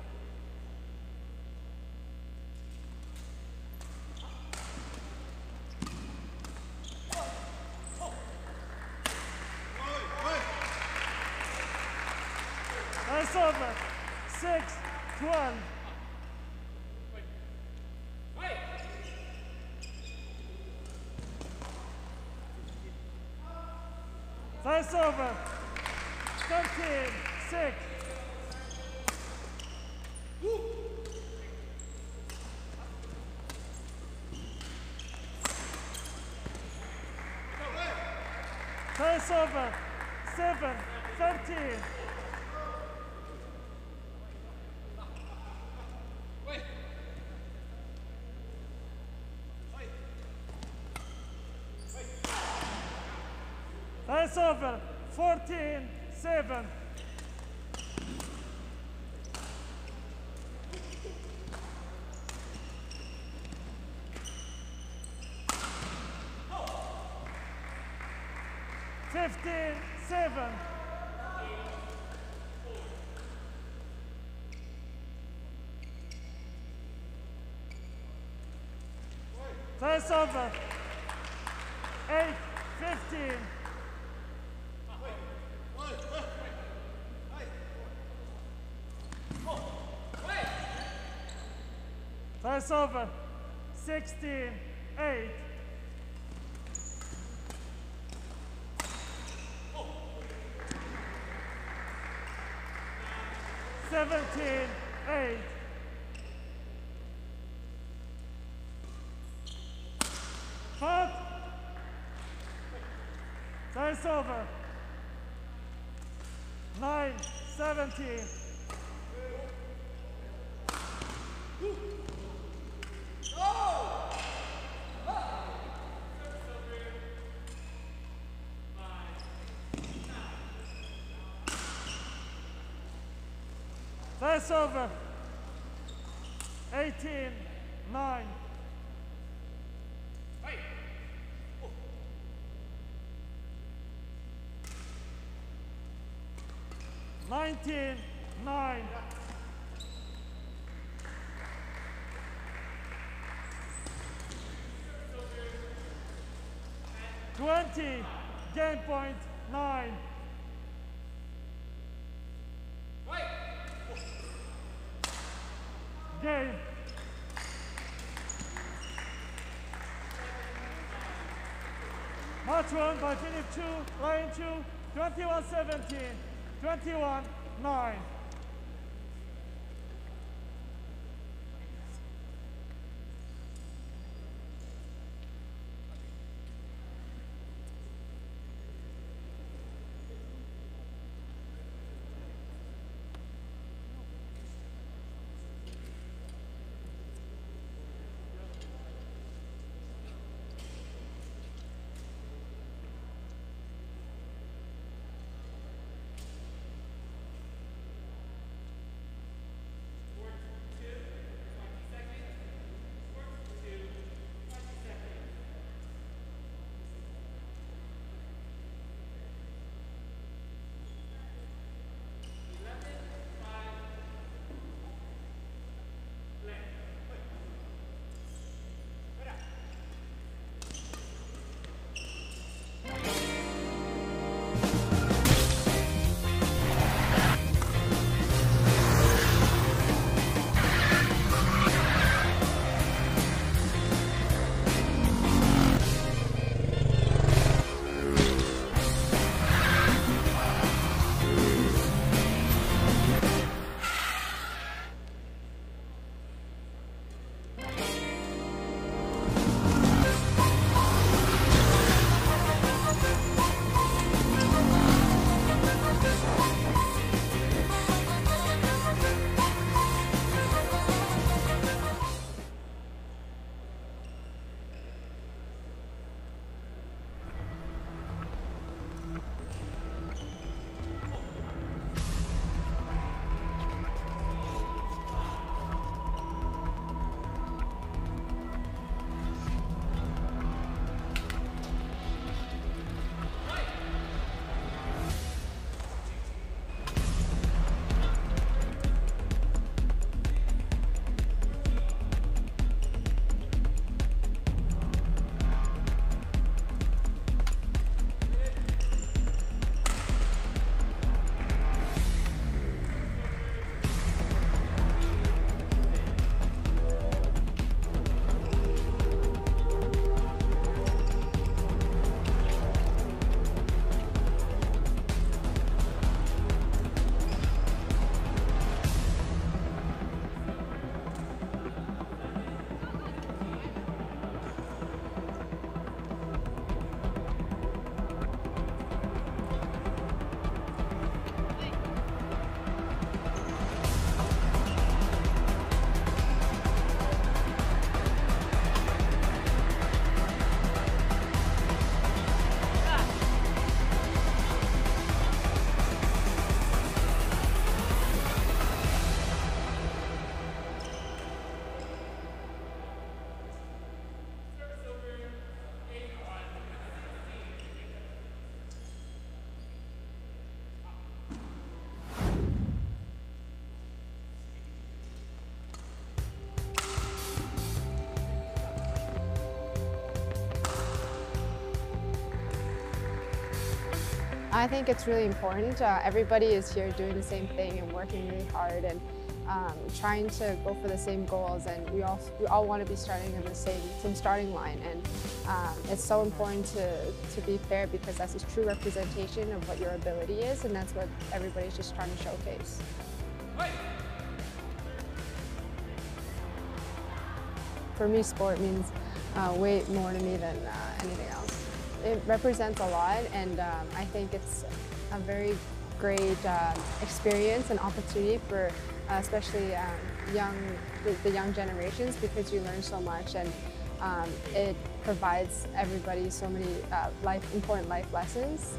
That's over. 6-12. That's over. 13-6. That's over. 7-13. That's over. 14-7. Fifteen, 7. That's over. 8-15. That's over. 16-8. Seventeen, 8. Cut. That's over. 9-17. That's over. 18-9. Nineteen, 9. Twenty, game point 9. Game. Match won by Philip Chu, Ryan Chu, 21-17, 21-9. I think it's really important. Everybody is here doing the same thing and working really hard and trying to go for the same goals, and we all want to be starting in the same starting line. And it's so important to be fair, because that's a true representation of what your ability is, and that's what everybody's just trying to showcase. For me, sport means way more to me than anything else. It represents a lot, and I think it's a very great experience and opportunity for especially the young generations, because you learn so much, and it provides everybody so many important life lessons.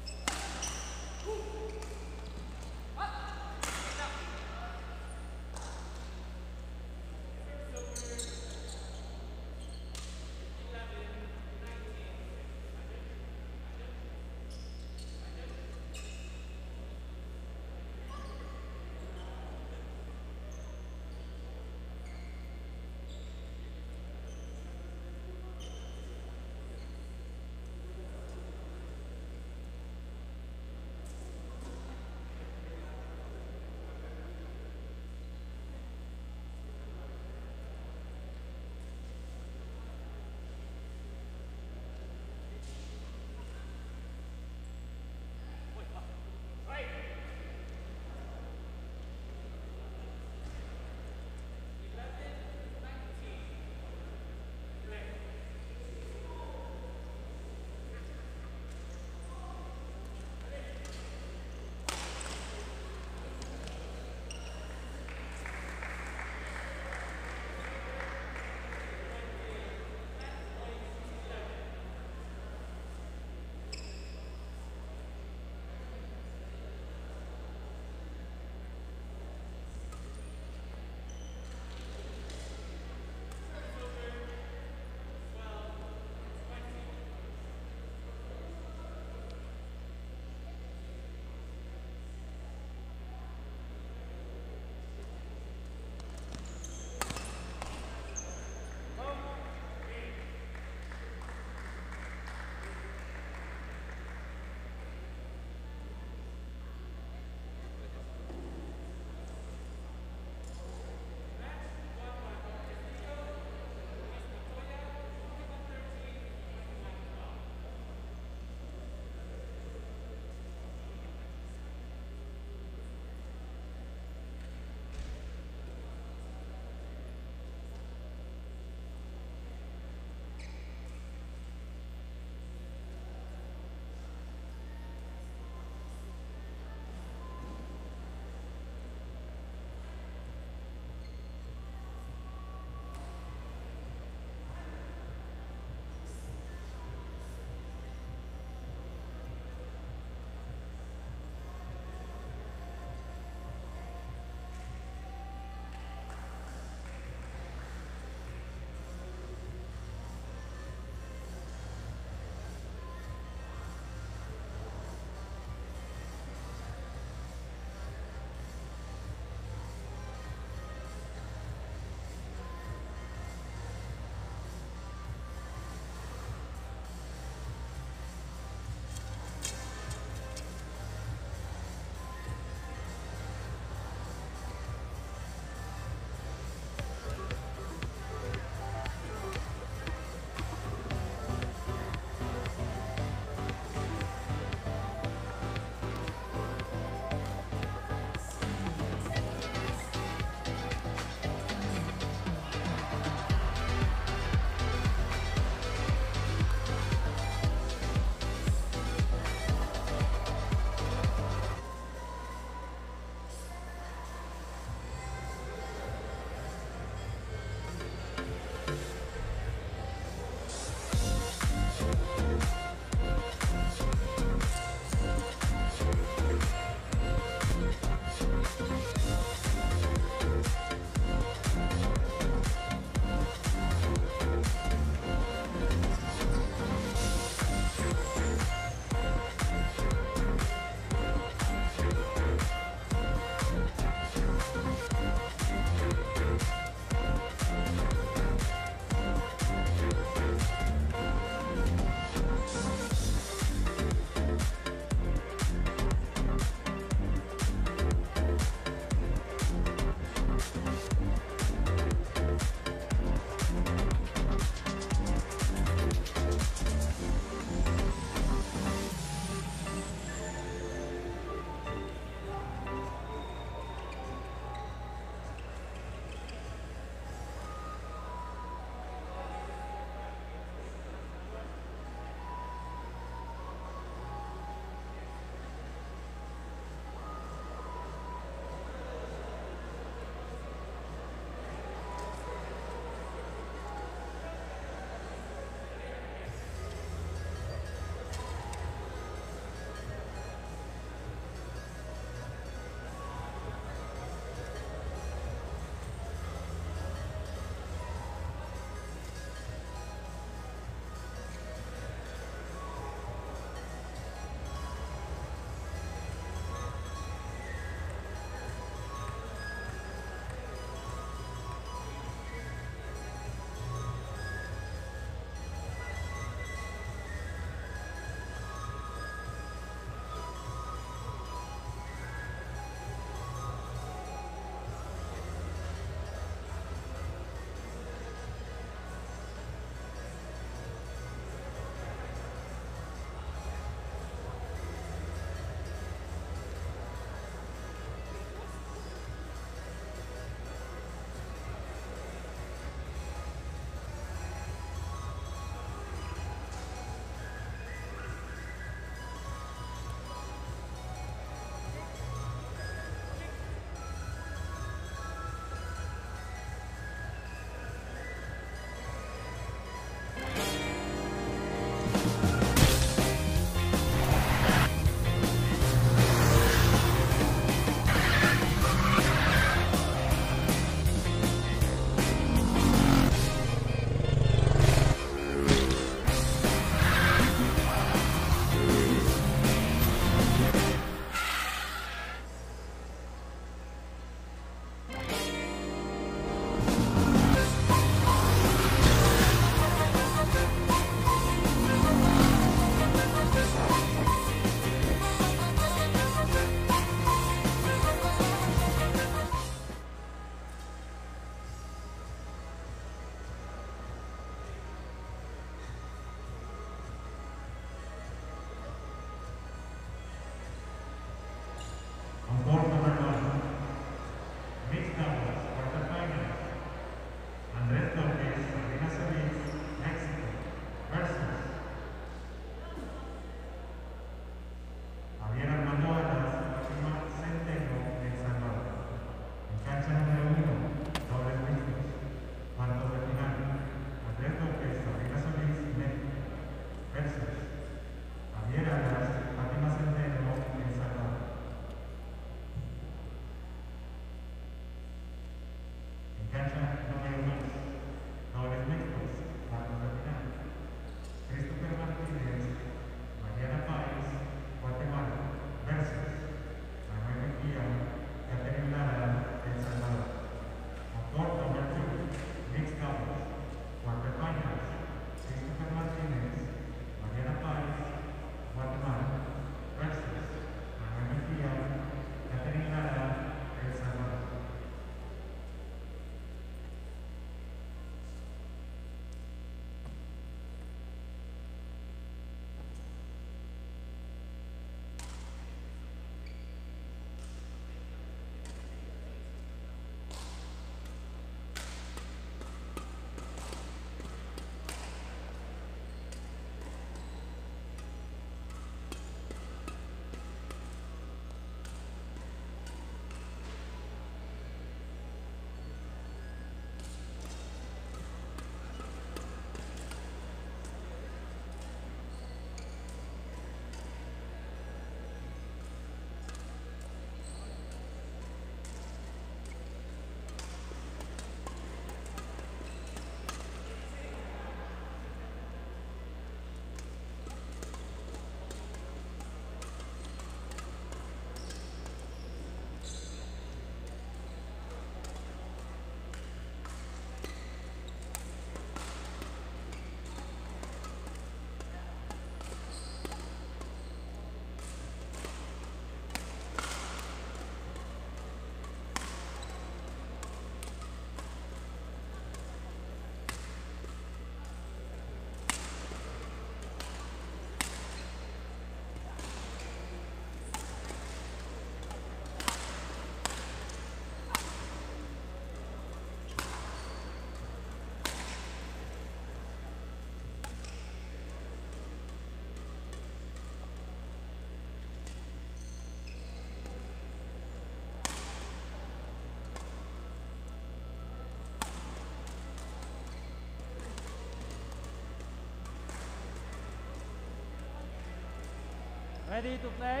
Ready to play?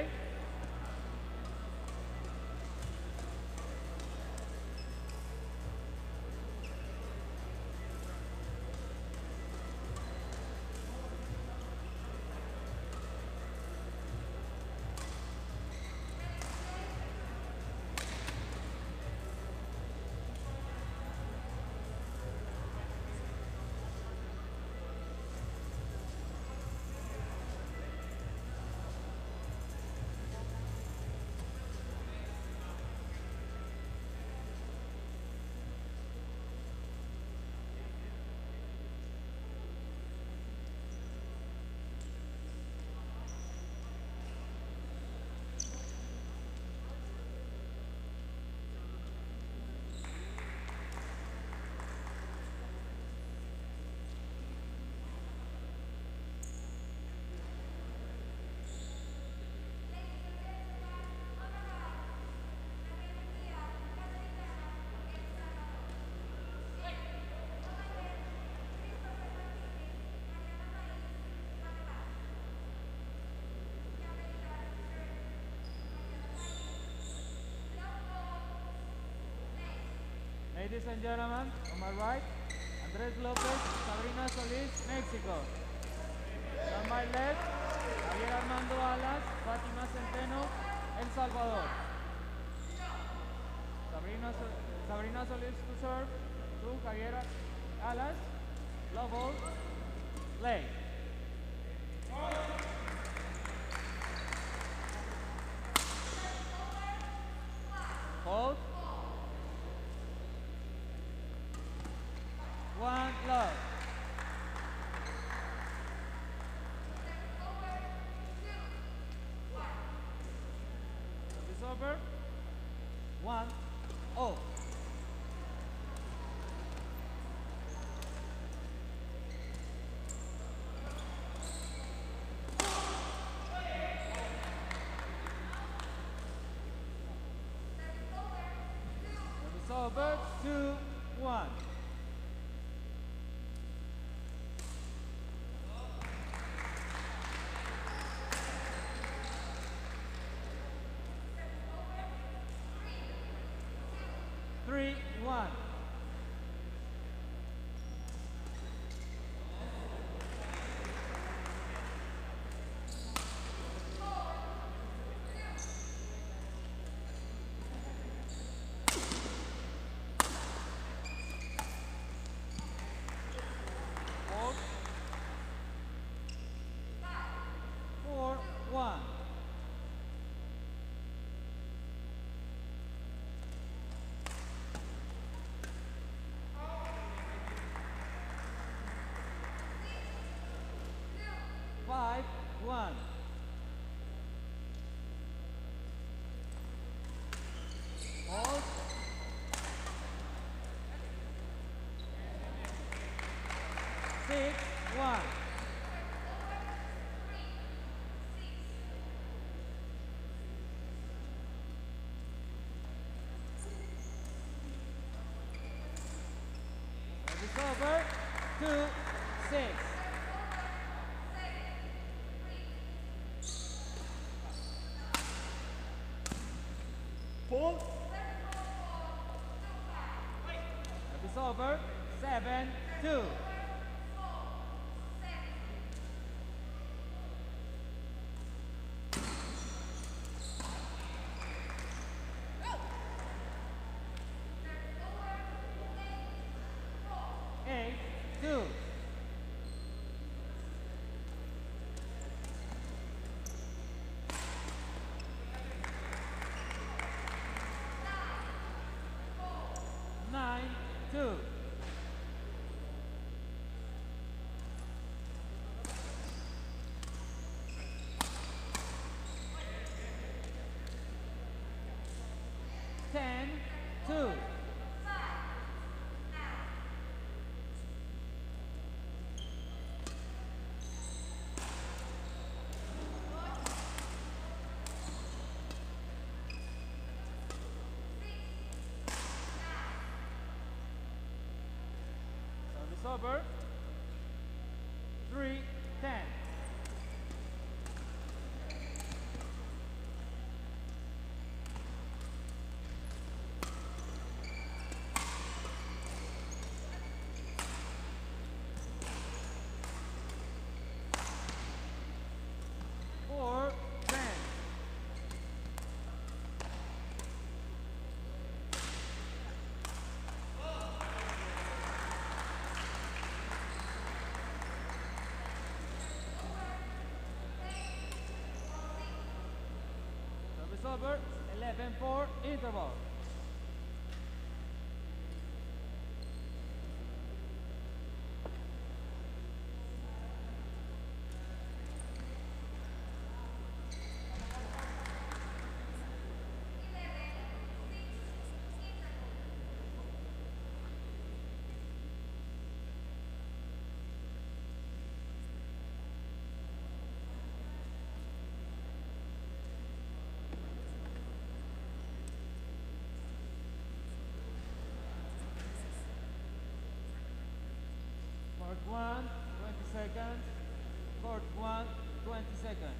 Ladies and gentlemen, on my right, Andres Lopez, Sabrina Solis, Mexico. On my left, Javier Armando Alas, Fátima Centeno, El Salvador. Sabrina Solis to serve, to Javier Alas, love all, play. Hold. One love. It's over. 1-0. It's over. 2-1. Three, one. Hold. 4-1. Five, one. Hold. 6-1. It's over. 2-6. Paul, It's over. 7-2. Eight, two. Nine, two. Ten, two. Service over. 3-10. 11-4 interval. Court 1, 20 seconds. Court 1, 20 seconds.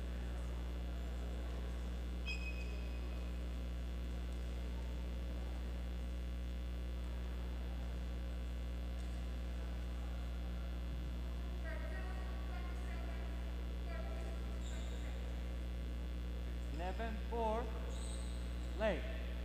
Eleven, 4, late.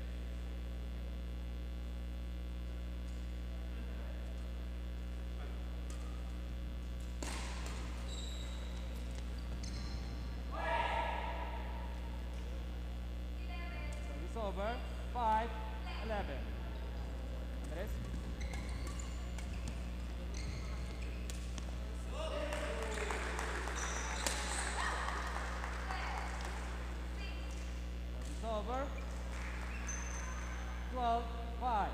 Service over. 5, 11. Andres. Service over. 12, 5.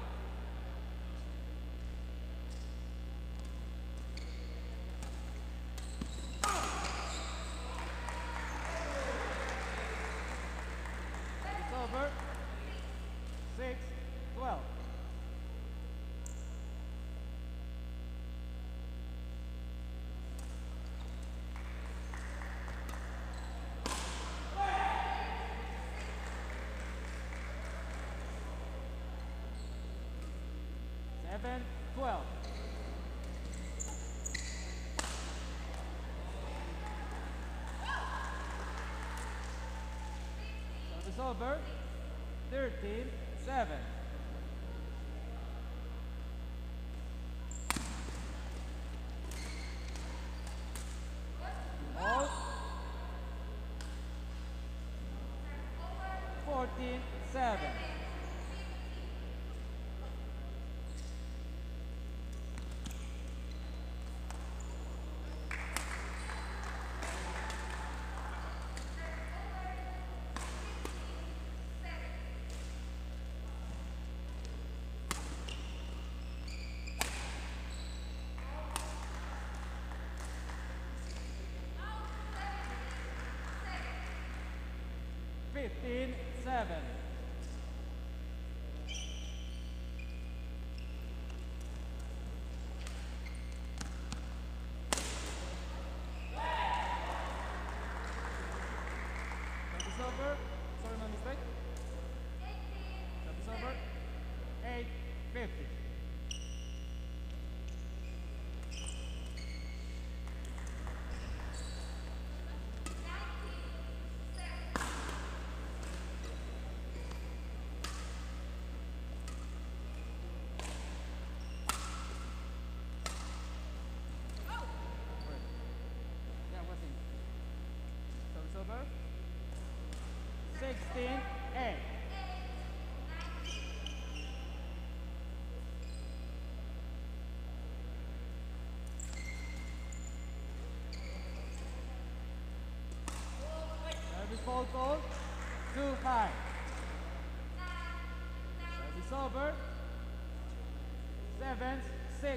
Service over. 6, 12. Seven, 12. Service over. 13, 7. All. 14, 7. Fifteen, 7. Service over. Sorry, my mistake. Service over. 8, 50. Yeah, what's in? Service over. 16, 8. Service ball call. 2, 5. Service over. 7, 16.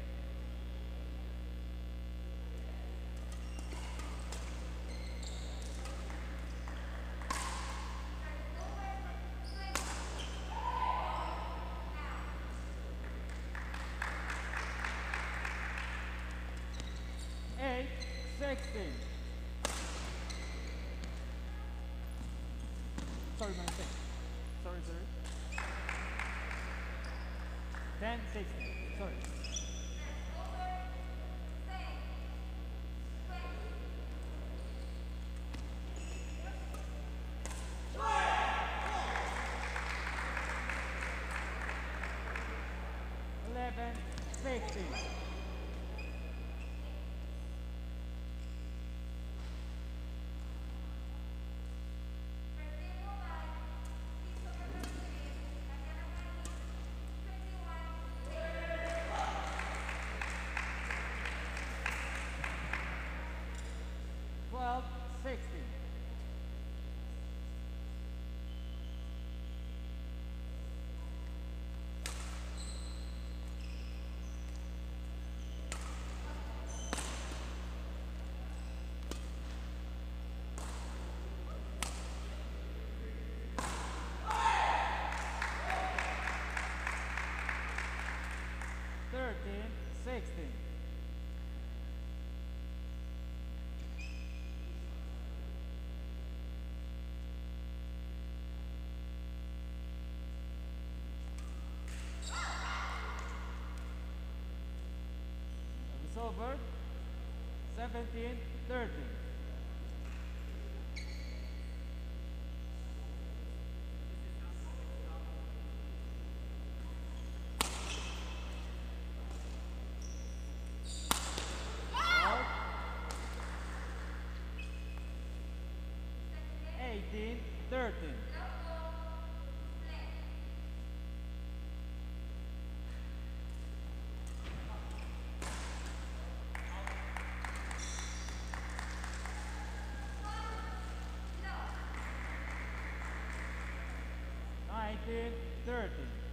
Eight, 16. Sorry, my mistake. Sorry, sorry. 10, 16. Sorry. Eleven, 16. 16. Service over. 17-13. Out. 18-13. Nineteen, 13.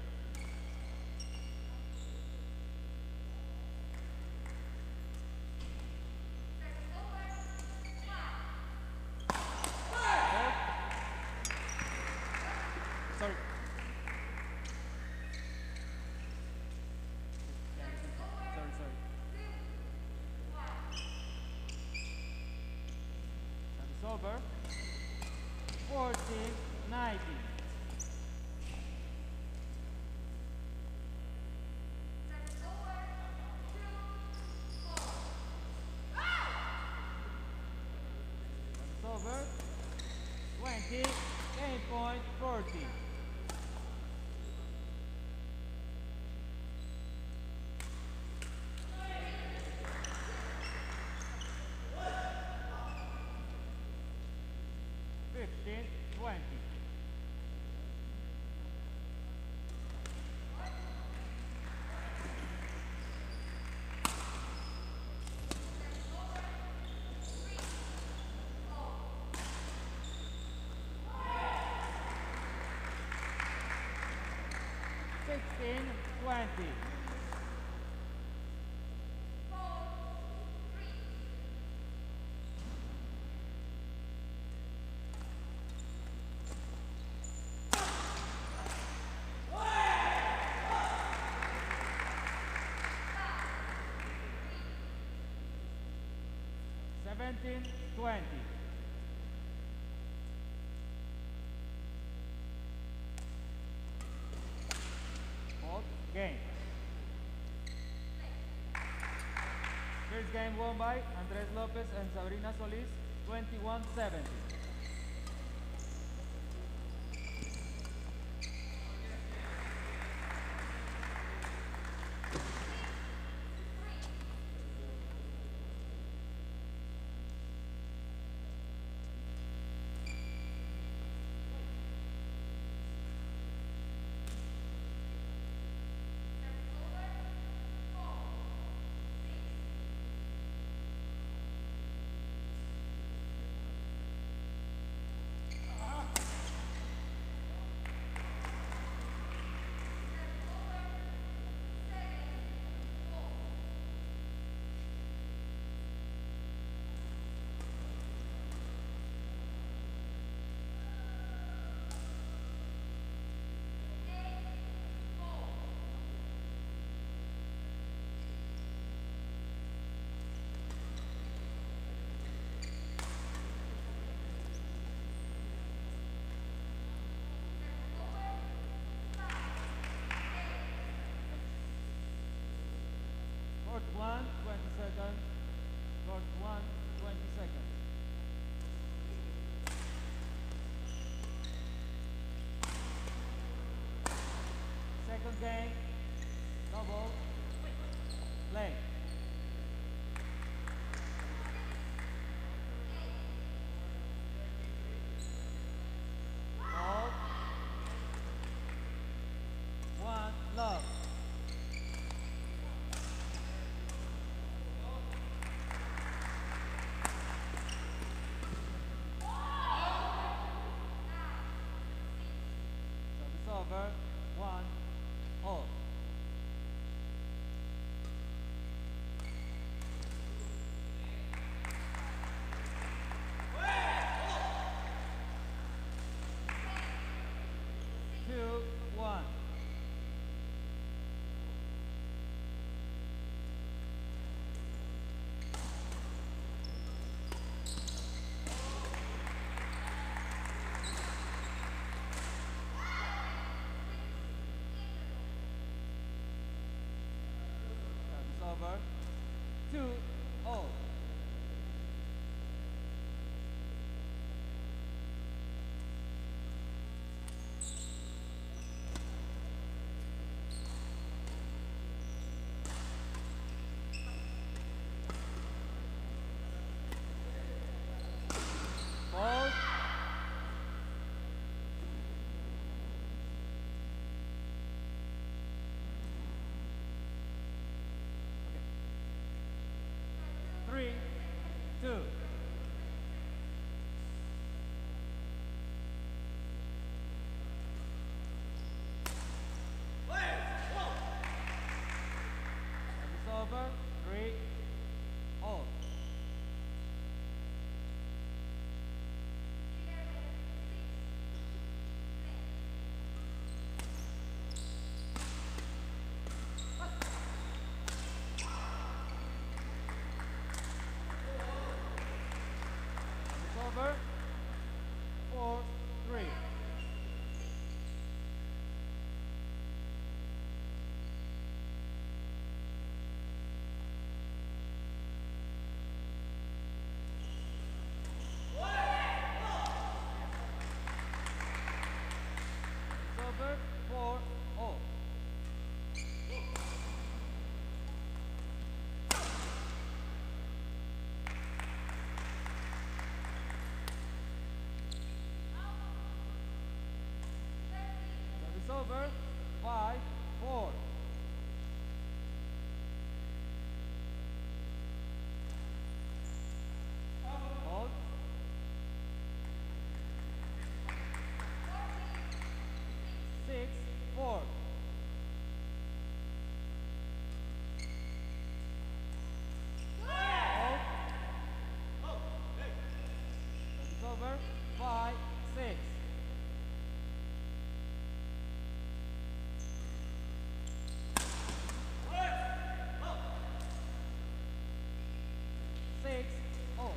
Sorry. Sorry. Service over. 14-19. Service over. 20, game point 14. Fifteen, 20. Sixteen, 20. Seventeen, 20. Fourth game. First game won by Andres Lopez and Sabrina Solis, 21-17. Court 1, 20 seconds. Court 1, 20 seconds. Second game, double, play. Ball. 1, love. Service over, 1, all. 2-0. Ball. Okay. 3-2. Service over. 3-all. Service over. 4-3. It's over 4-all. Service over 5-4. Hold. 6-4. Hold. Service over 5-6. Six, oh.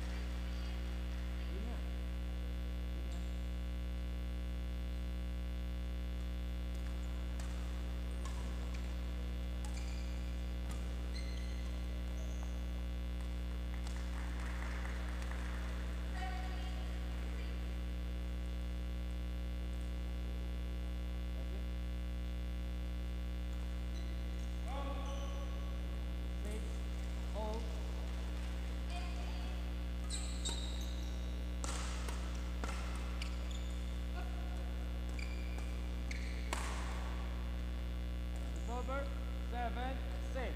Six, oh. It's over 7-6.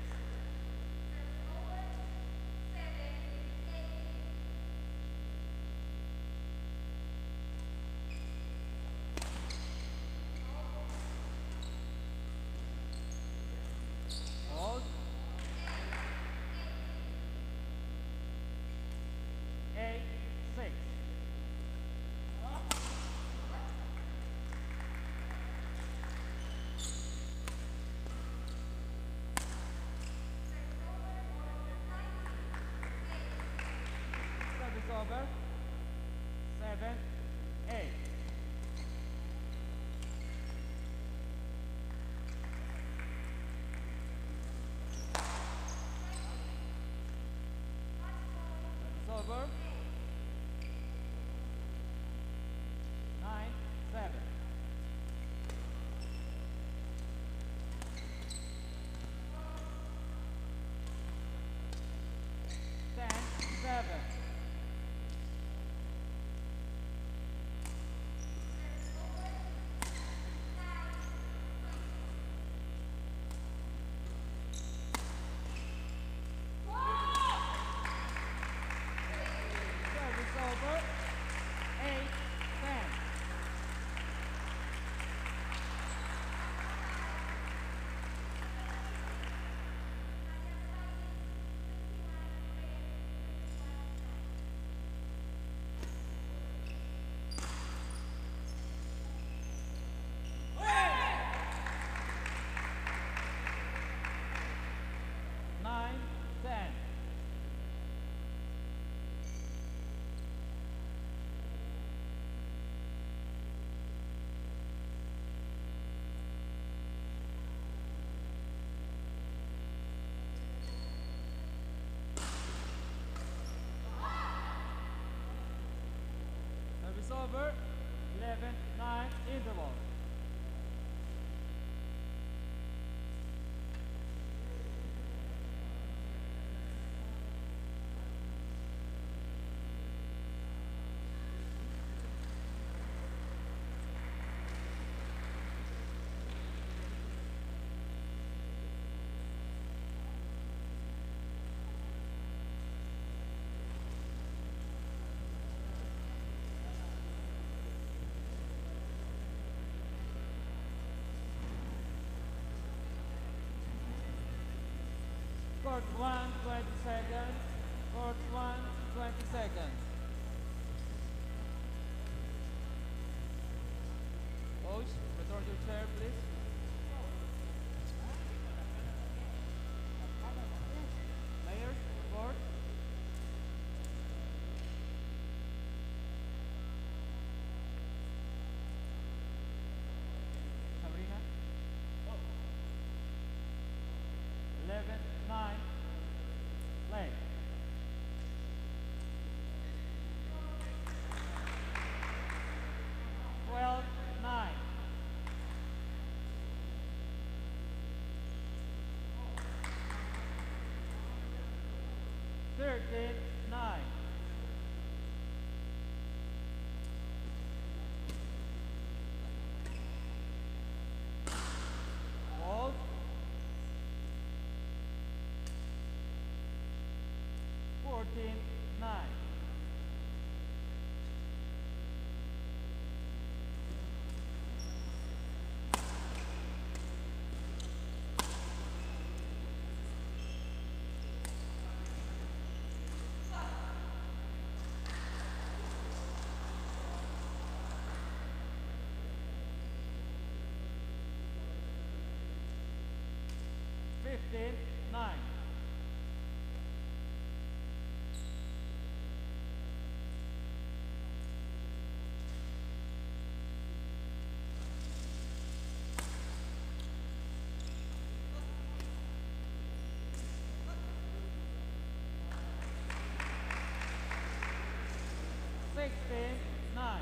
Hold. 8-6. Court 1, 20 seconds. Court 1, 20 seconds. Coach, return to your chair, please. Players, court. Sabrina. 11-9. Play. Well, 9. Thirteen, 9. Ball. 14-9. Fifteen, 9. Sixteen, 9.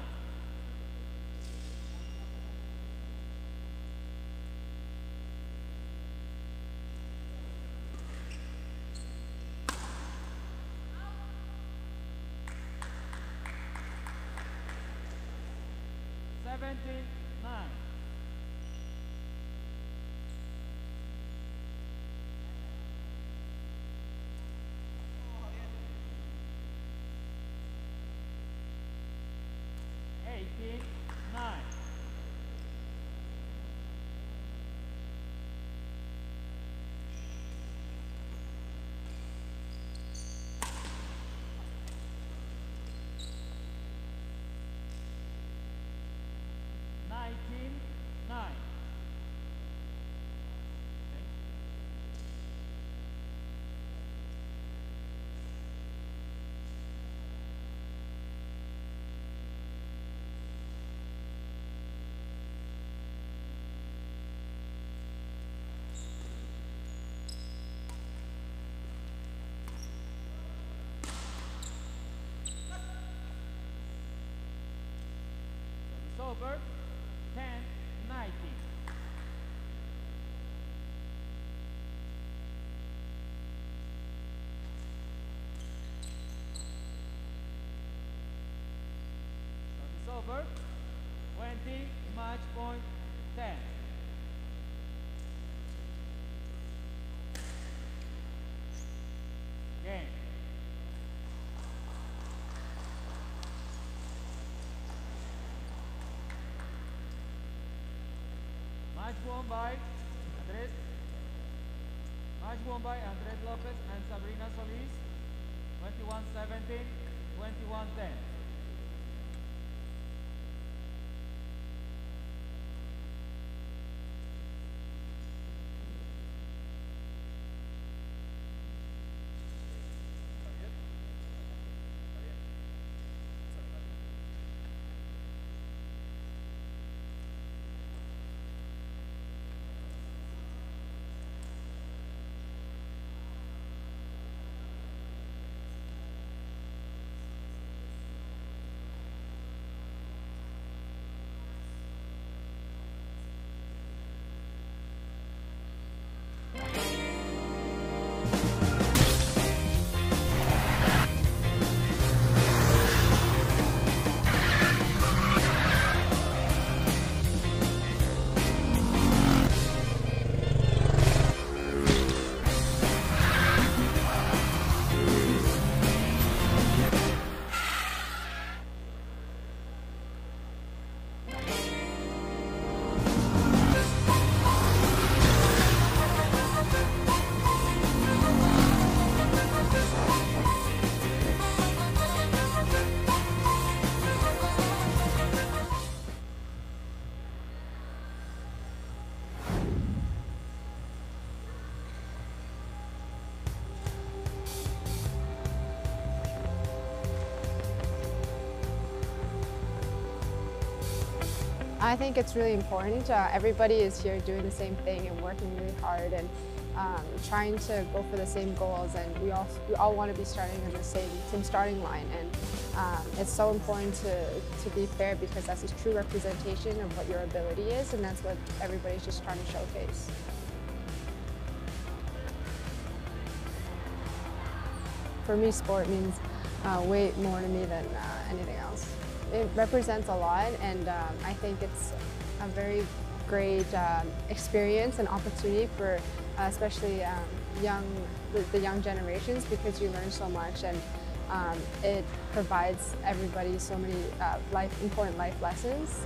Seventeen, 9. Eighteen, 9. Nineteen, 9. It's over. 10, 19. It's over. 20, match point 10. Game. Match won by Andres. Match won by Andres Lopez and Sabrina Solis. 21-17, 21-10. I think it's really important. Everybody is here doing the same thing and working really hard and trying to go for the same goals, and we all want to be starting in the same starting line. And it's so important to be fair, because that's a true representation of what your ability is, and that's what everybody's just trying to showcase. For me, sport means way more to me than anything else. It represents a lot, and I think it's a very great experience and opportunity for especially the young generations, because you learn so much, and it provides everybody so many important life lessons.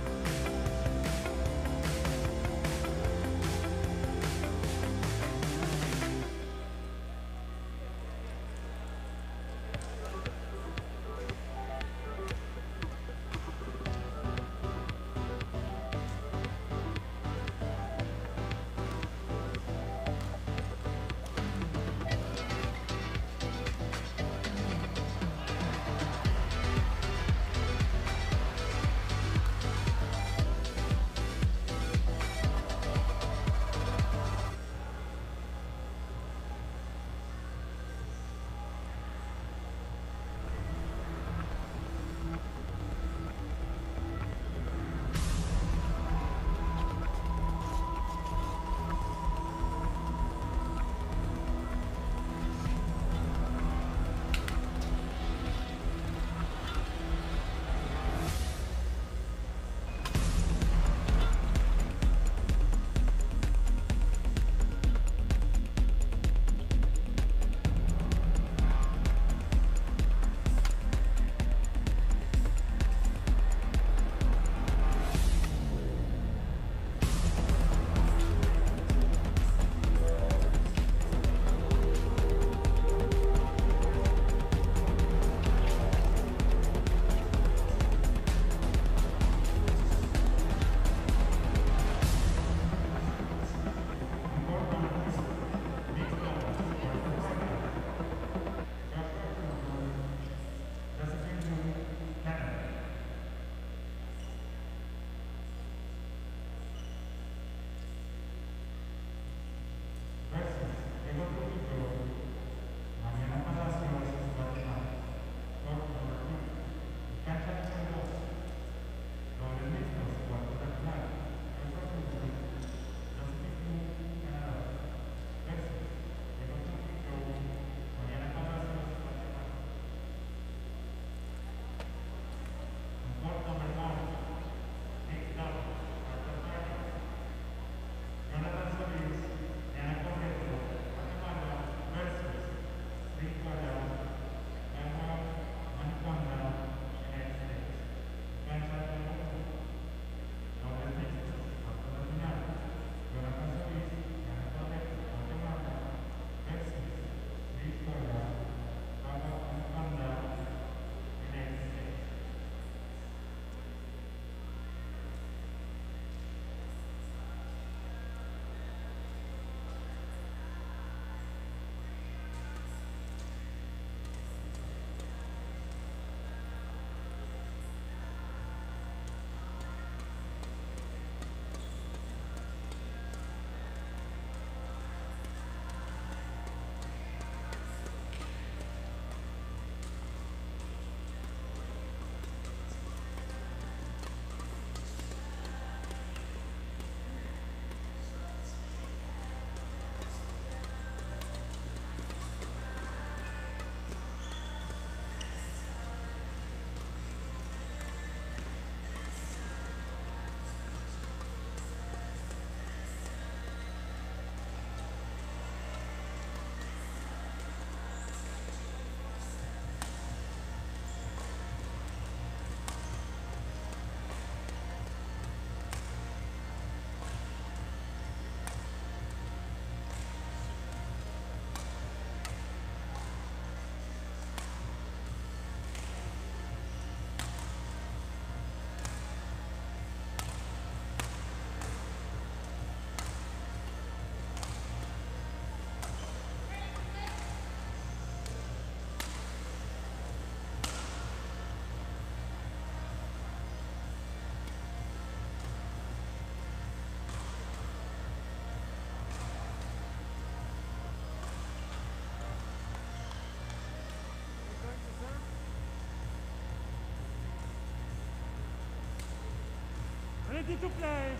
Ready to play.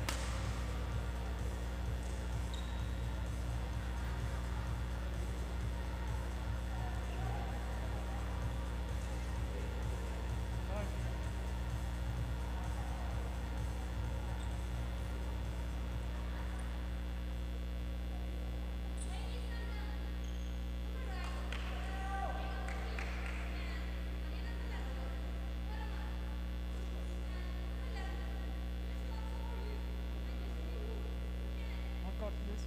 On court, please.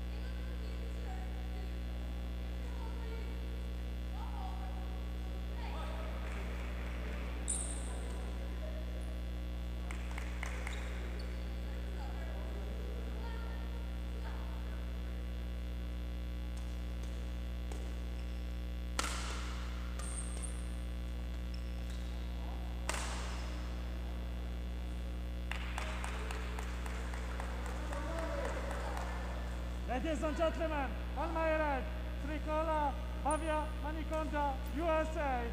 Ladies and gentlemen, on my right, Tricola, Javier Maniconda, USA.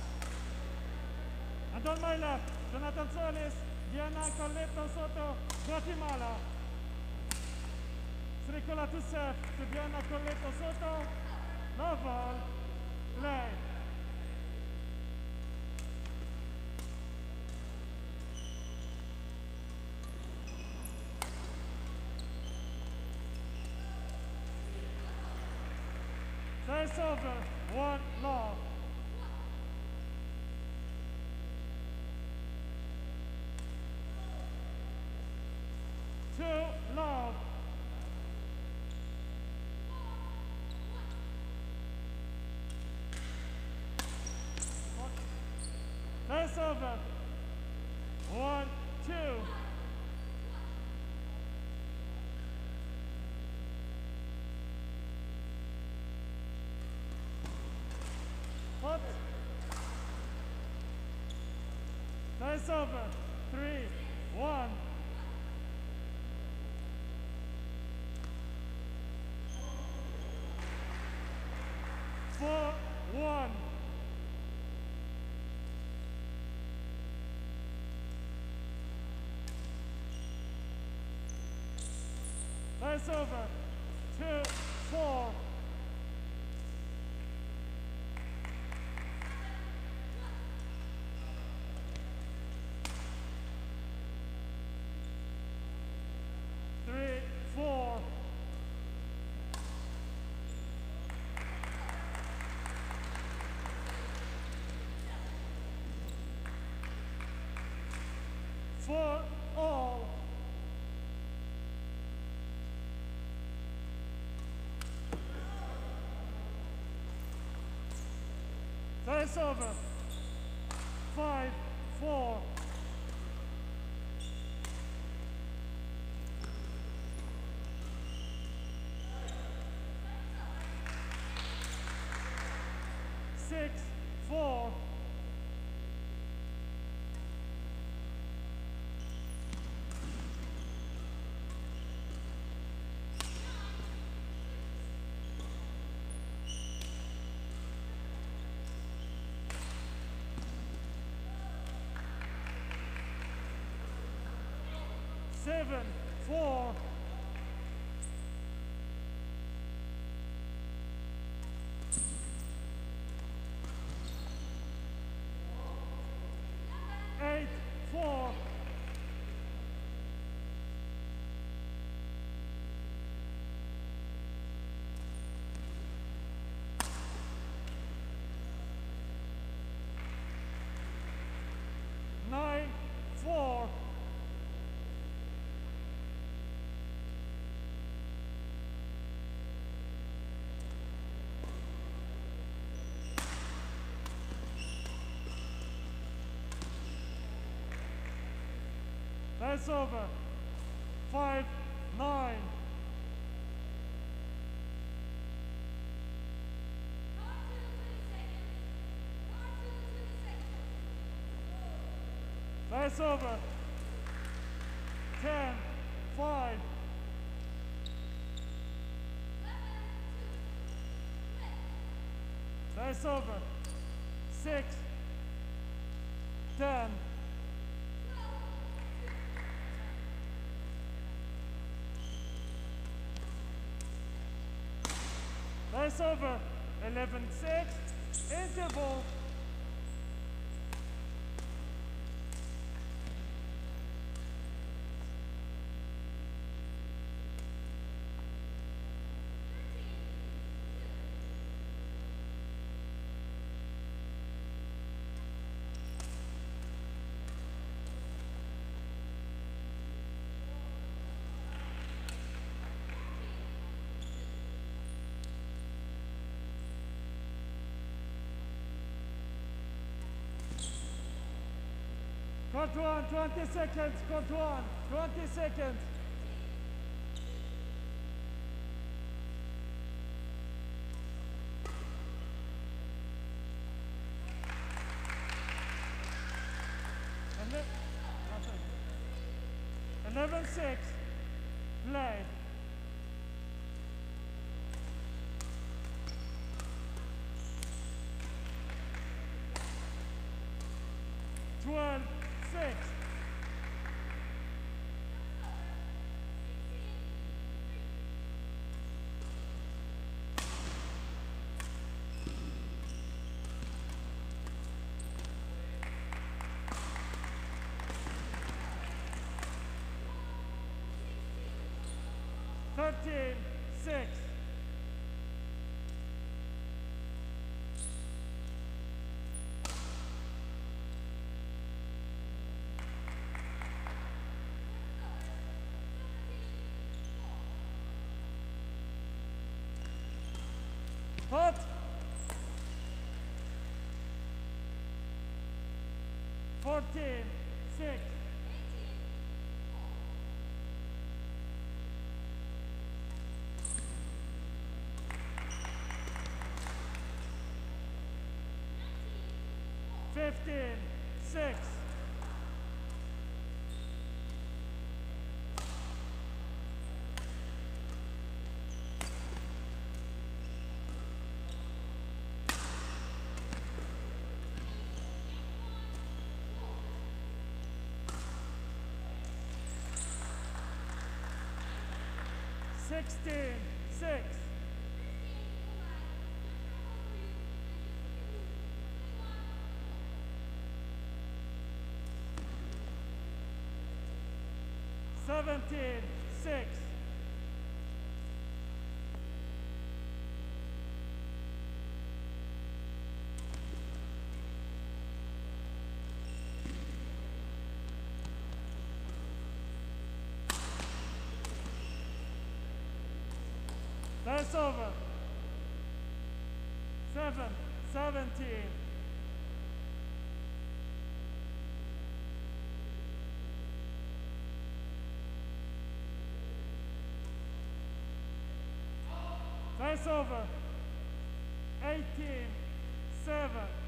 And on my left, Jonathan Solis, Diana Coleto Soto, Guatemala. Tricola to serve to Diana Coleto Soto, no ball, play. Face over, 1-love. Two love. Face over, 1-2. Hot. Face over. 3-1. Four, 1. Face over. 2-4. Three, 4. For all. Face over. 5-4. Six, 4. Seven, 4. Eight, 4. Nine, 4. That's over. 5-9. That's over. 10-5. That's over. 6-10. Dice over. 11-6. Interval. Court 1, 20 seconds. Court 1, 20 seconds. Ele- 11-6. Play. 12-6. Thirteen, six. Hot. 14-6. 15-6. 16-6. 17-6. 'That's over. 7-17. That's over. 18-7.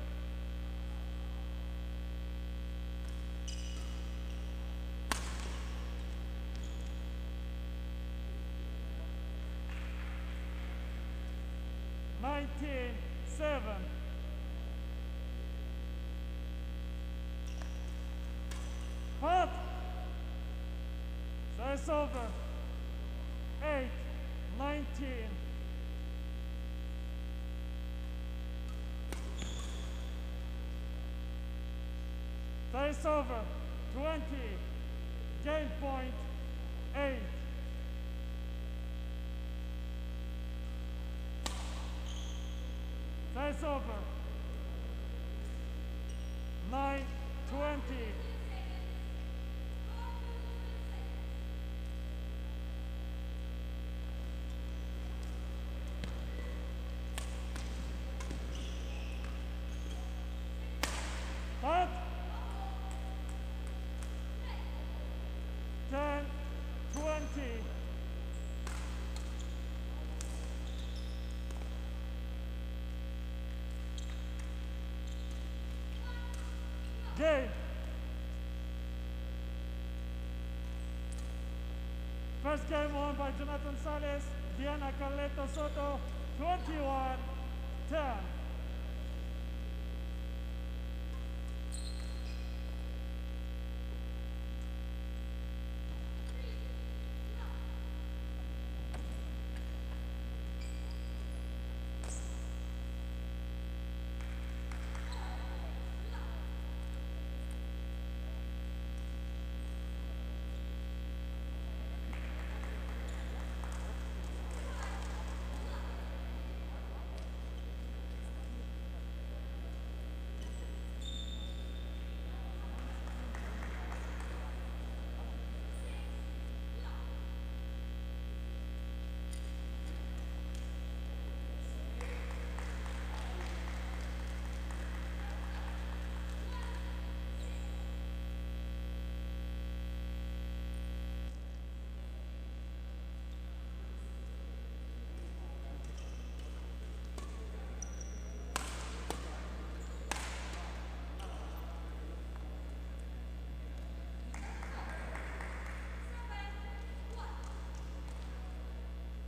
Seven. Hot. That's over. 8-19. That's over. 20. Game point. 8. That's over. 9-20. Hot. 10-20. Game. First game won by Jonathan Sales, Diana Carleto Soto, 21-10.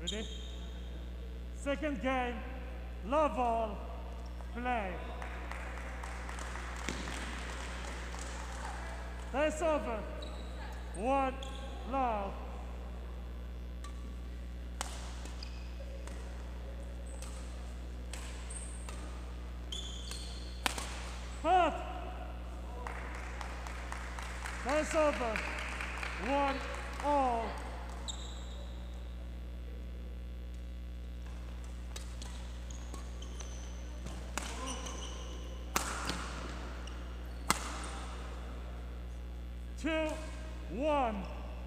Ready? Second game, love all, play. That's over. 1 love. Hot. That's over. 1 all. Two, one.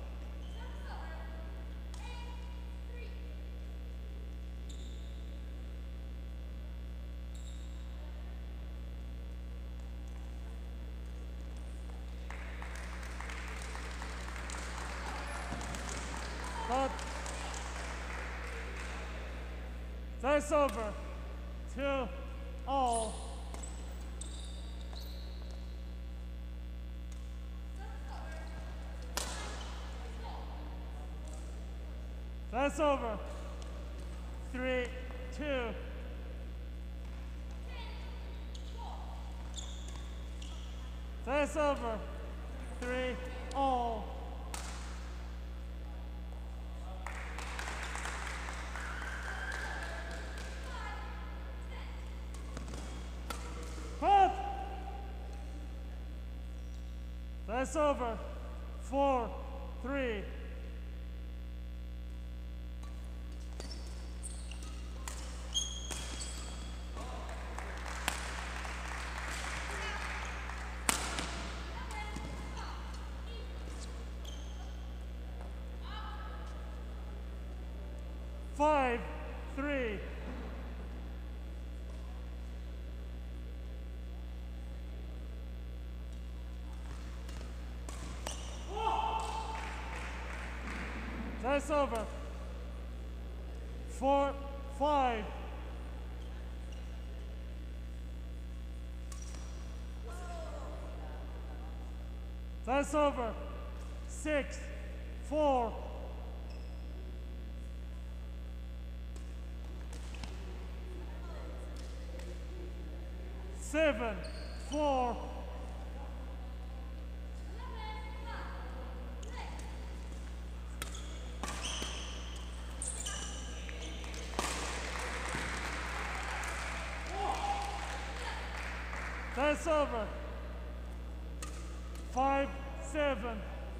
But that's over. 2 all. That's over. 3, 2. That's over. 3 all. Hot. That's over. 4, 3. Five, 3. That's over. 4, 5. That's over. 6, 4. Seven, 4. That's over. 5, 7.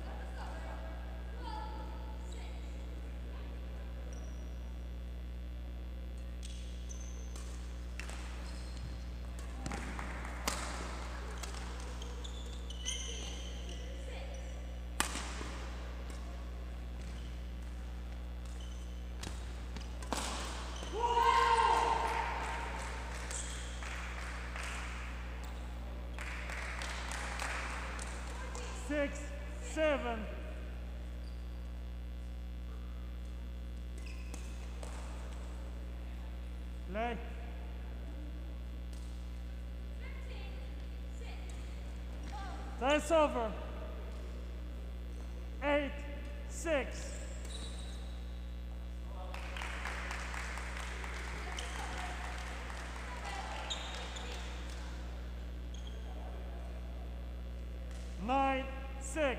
Six, 7. Play. That's over. 8, 6. Nine, 6.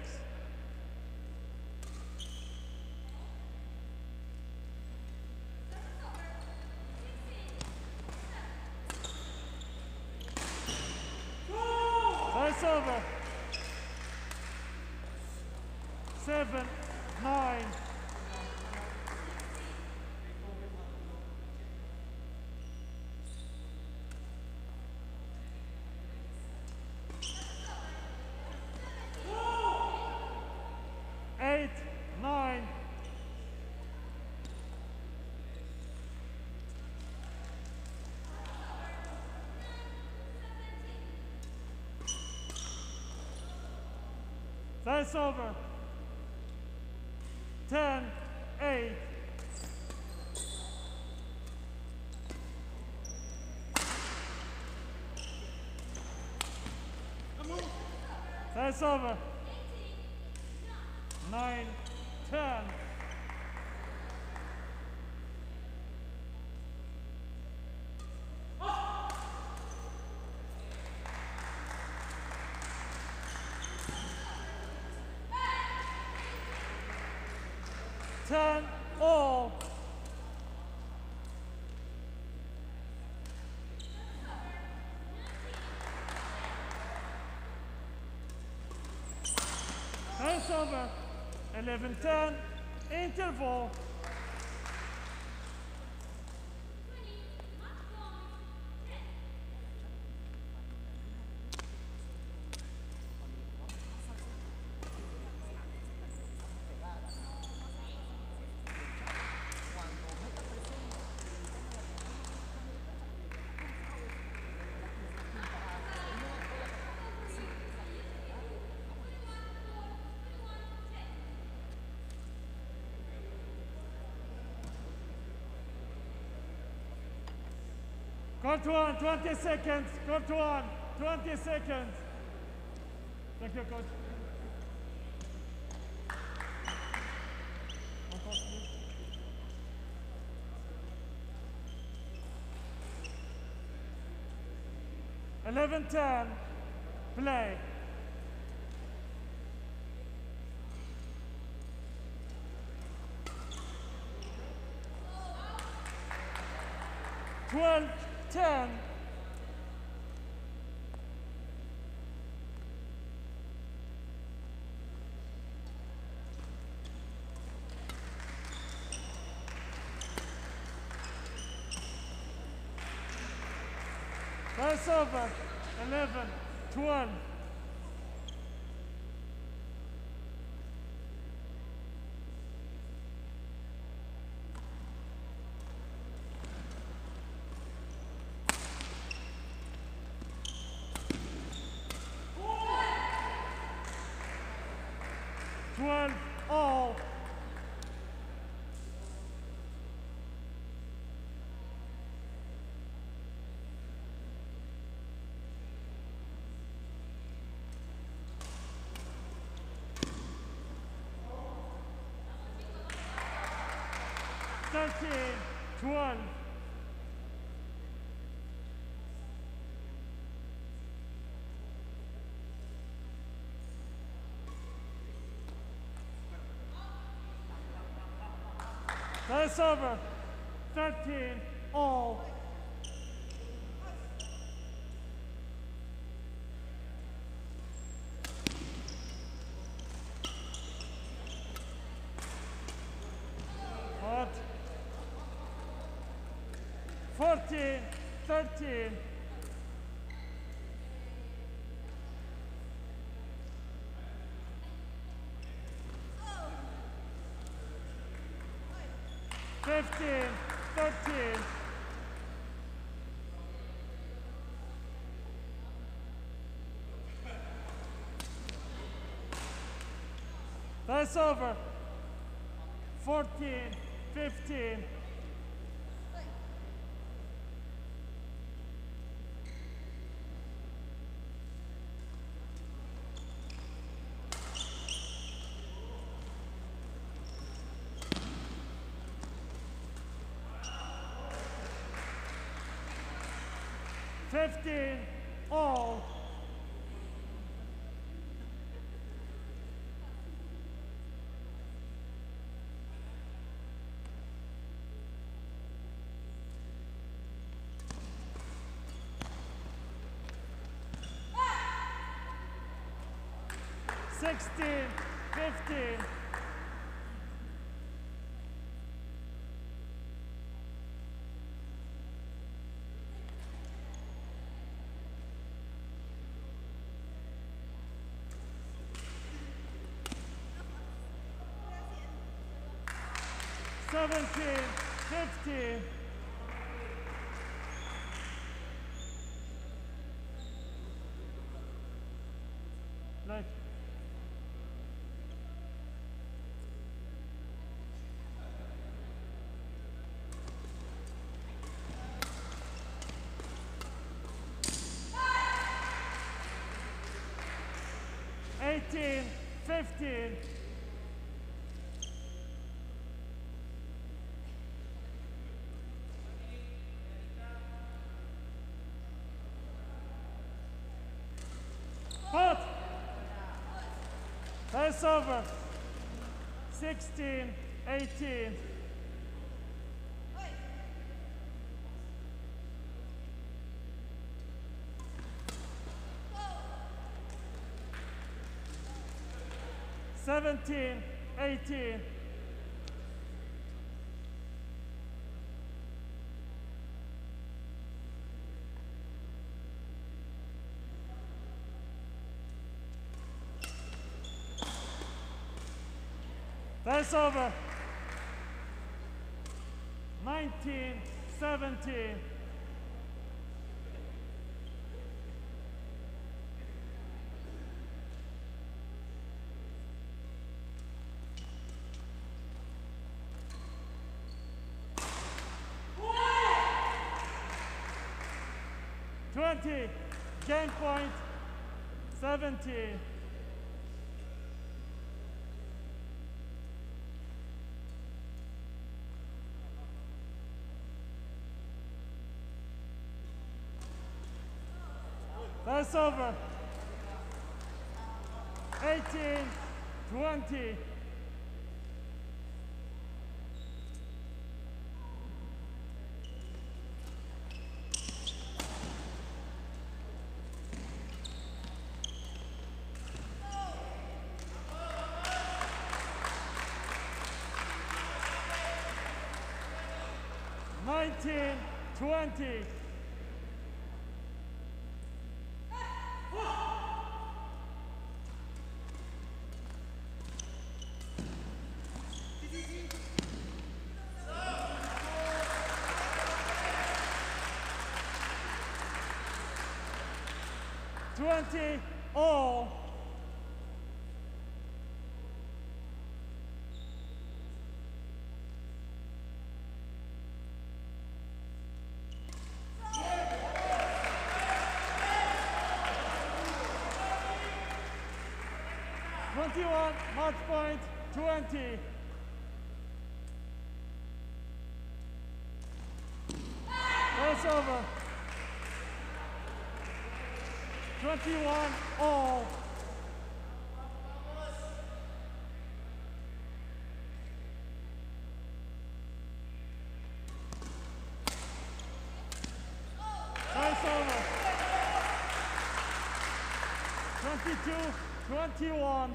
That's over. 7, 9. Eight, 9. That's over. 10, 8. That's over. 9, 10. 10 all. Time's over. 11-10. Interval. Court 1, 20 seconds. Court 1, 20 seconds. Thank you, coach. One court, please. $11-10. Play. $12-10. That's over. 11-12. All. $13, 12. That's over. 13 all. Hot. 14, 13. $15, 13. That's over. 14, 15. $15 all. $16, 15. $17, 15. Right. $18, 15. Hot. That's over. 16, 18. Seventeen, 18. That's over. 19, 17. Game point, 17. That's over. 18, 20. Nineteen, 20. All. Match point, 20. That's over. 21 all. That's over. 22, 21.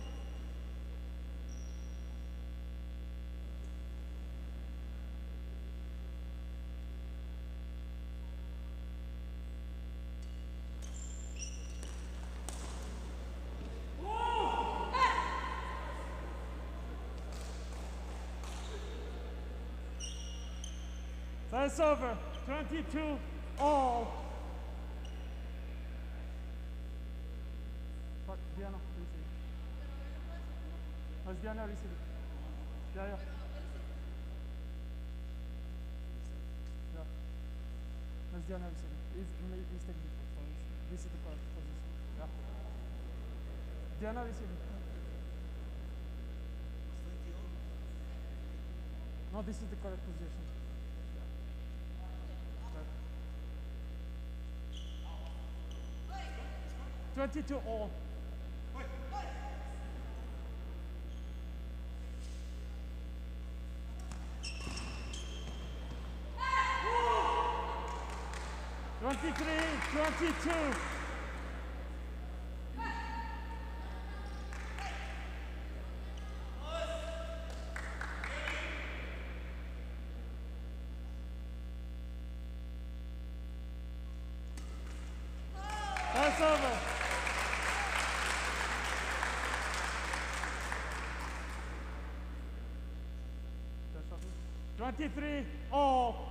That's over. 22 all. Diana, receive. Has Diana received? Yeah. Yeah. Has Diana received? He's taking it. So this is the correct position. Yeah. Diana received. No, this is the correct position. 22 all. Twenty-three, 22. That's over. That's over. 23 all.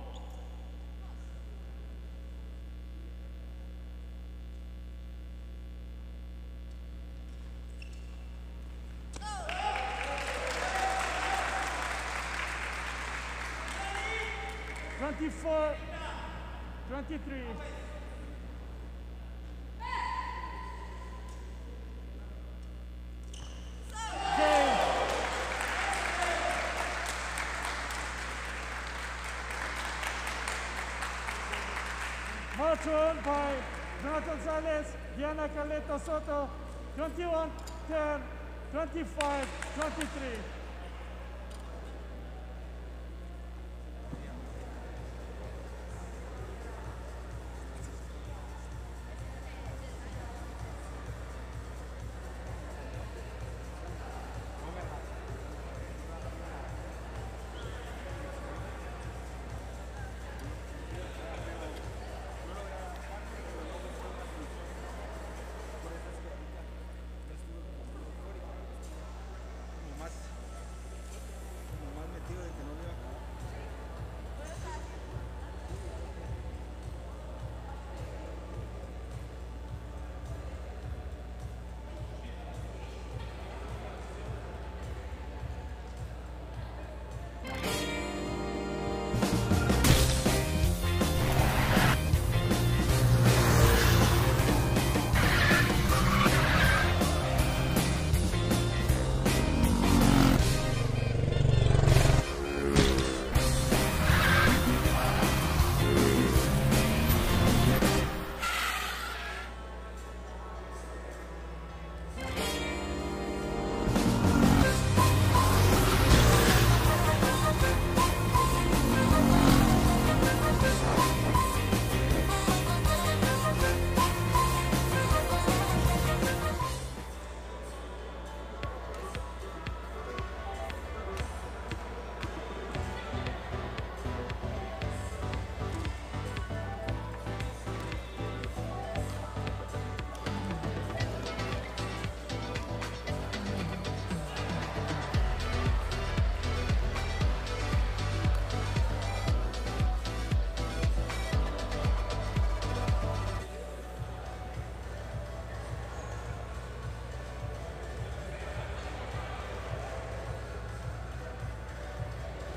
Twenty-four, 23. Match won by Jonathan Sales, Diana Caleta Soto, 21-10, 25-23.